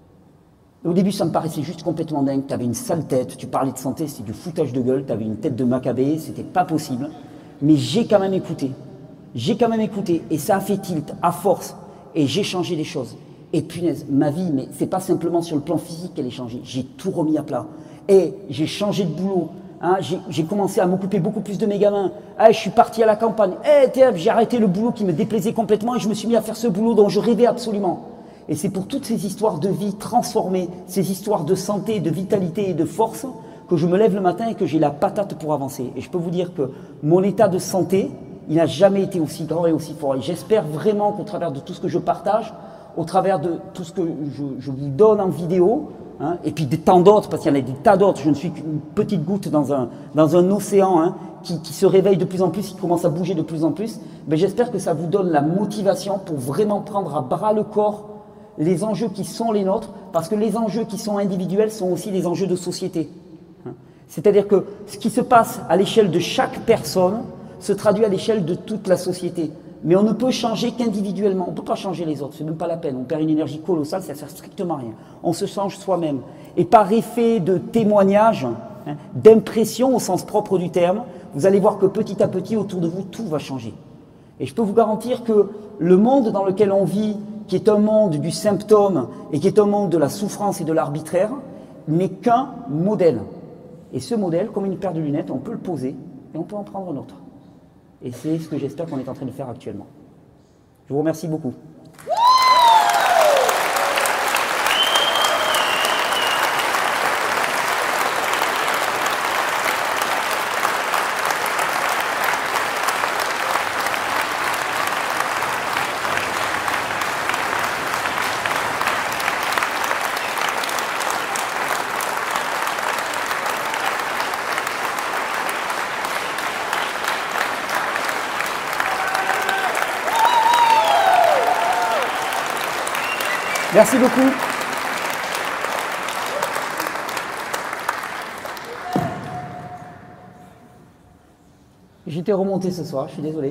Au début, ça me paraissait juste complètement dingue. Tu avais une sale tête, tu parlais de santé, c'était du foutage de gueule, tu avais une tête de macabée, c'était pas possible. Mais j'ai quand même écouté. J'ai quand même écouté et ça a fait tilt à force et j'ai changé les choses. Et punaise, ma vie, mais c'est pas simplement sur le plan physique qu'elle est changée, j'ai tout remis à plat. Et j'ai changé de boulot, hein, j'ai commencé à m'occuper beaucoup plus de mes gamins. Ah, je suis parti à la campagne, eh, j'ai arrêté le boulot qui me déplaisait complètement et je me suis mis à faire ce boulot dont je rêvais absolument. Et c'est pour toutes ces histoires de vie transformées, ces histoires de santé, de vitalité et de force, que je me lève le matin et que j'ai la patate pour avancer. Et je peux vous dire que mon état de santé, il n'a jamais été aussi grand et aussi fort. Et j'espère vraiment qu'au travers de tout ce que je partage, au travers de tout ce que je, je vous donne en vidéo, hein, et puis des tant d'autres, parce qu'il y en a des tas d'autres, je ne suis qu'une petite goutte dans un, dans un océan hein, qui, qui se réveille de plus en plus, qui commence à bouger de plus en plus, mais j'espère que ça vous donne la motivation pour vraiment prendre à bras le corps les enjeux qui sont les nôtres, parce que les enjeux qui sont individuels sont aussi des enjeux de société. C'est-à-dire que ce qui se passe à l'échelle de chaque personne se traduit à l'échelle de toute la société. Mais on ne peut changer qu'individuellement, on ne peut pas changer les autres, c'est même pas la peine, on perd une énergie colossale, ça ne sert strictement à rien. On se change soi-même. Et par effet de témoignage, hein, d'impression au sens propre du terme, vous allez voir que petit à petit, autour de vous, tout va changer. Et je peux vous garantir que le monde dans lequel on vit, qui est un monde du symptôme et qui est un monde de la souffrance et de l'arbitraire, n'est qu'un modèle. Et ce modèle, comme une paire de lunettes, on peut le poser et on peut en prendre un autre. Et c'est ce que j'espère qu'on est en train de faire actuellement. Je vous remercie beaucoup. Merci beaucoup. J'étais remonté ce soir, je suis désolé.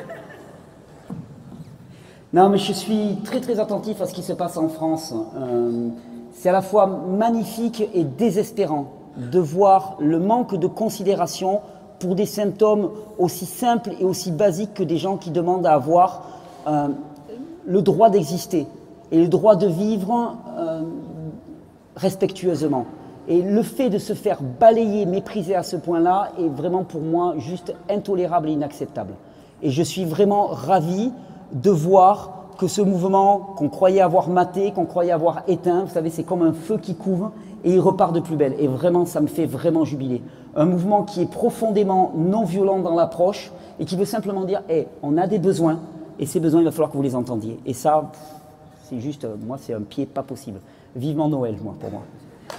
Non, mais je suis très très attentif à ce qui se passe en France. Euh, c'est à la fois magnifique et désespérant de voir le manque de considération pour des symptômes aussi simples et aussi basiques que des gens qui demandent à avoir euh, le droit d'exister et le droit de vivre euh, respectueusement. Et le fait de se faire balayer, mépriser à ce point-là est vraiment pour moi juste intolérable et inacceptable. Et je suis vraiment ravi de voir que ce mouvement qu'on croyait avoir maté, qu'on croyait avoir éteint, vous savez, c'est comme un feu qui couve et il repart de plus belle. Et vraiment, ça me fait vraiment jubiler. Un mouvement qui est profondément non violent dans l'approche et qui veut simplement dire hey, on a des besoins et ces besoins, il va falloir que vous les entendiez. Et ça, c'est juste, moi, c'est un pied pas possible. Vivement Noël, moi, pour moi.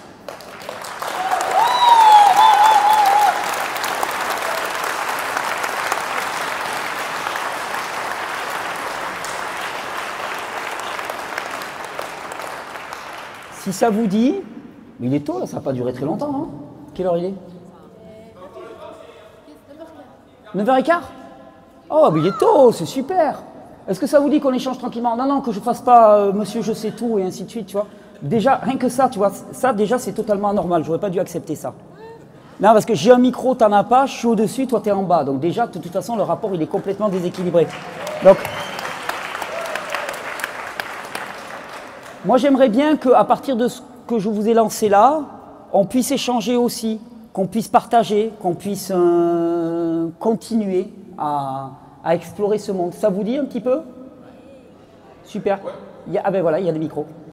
Si ça vous dit, il est tôt, là, ça n'a pas duré très longtemps. Hein. Quelle heure il est? neuf heures quinze. Oh, mais il est tôt, c'est super. Est-ce que ça vous dit qu'on échange tranquillement? Non, non, que je ne fasse pas euh, monsieur je sais tout et ainsi de suite, tu vois. Déjà, rien que ça, tu vois, ça déjà c'est totalement anormal, j'aurais pas dû accepter ça. Non, parce que j'ai un micro, t'en as pas, je suis au-dessus, toi t'es en bas. Donc déjà, de toute façon, le rapport il est complètement déséquilibré. Donc, moi j'aimerais bien qu'à partir de ce que je vous ai lancé là, on puisse échanger aussi, qu'on puisse partager, qu'on puisse euh, continuer à... à explorer ce monde. Ça vous dit un petit peu? Super. Il y a, ah ben voilà, il y a des micros.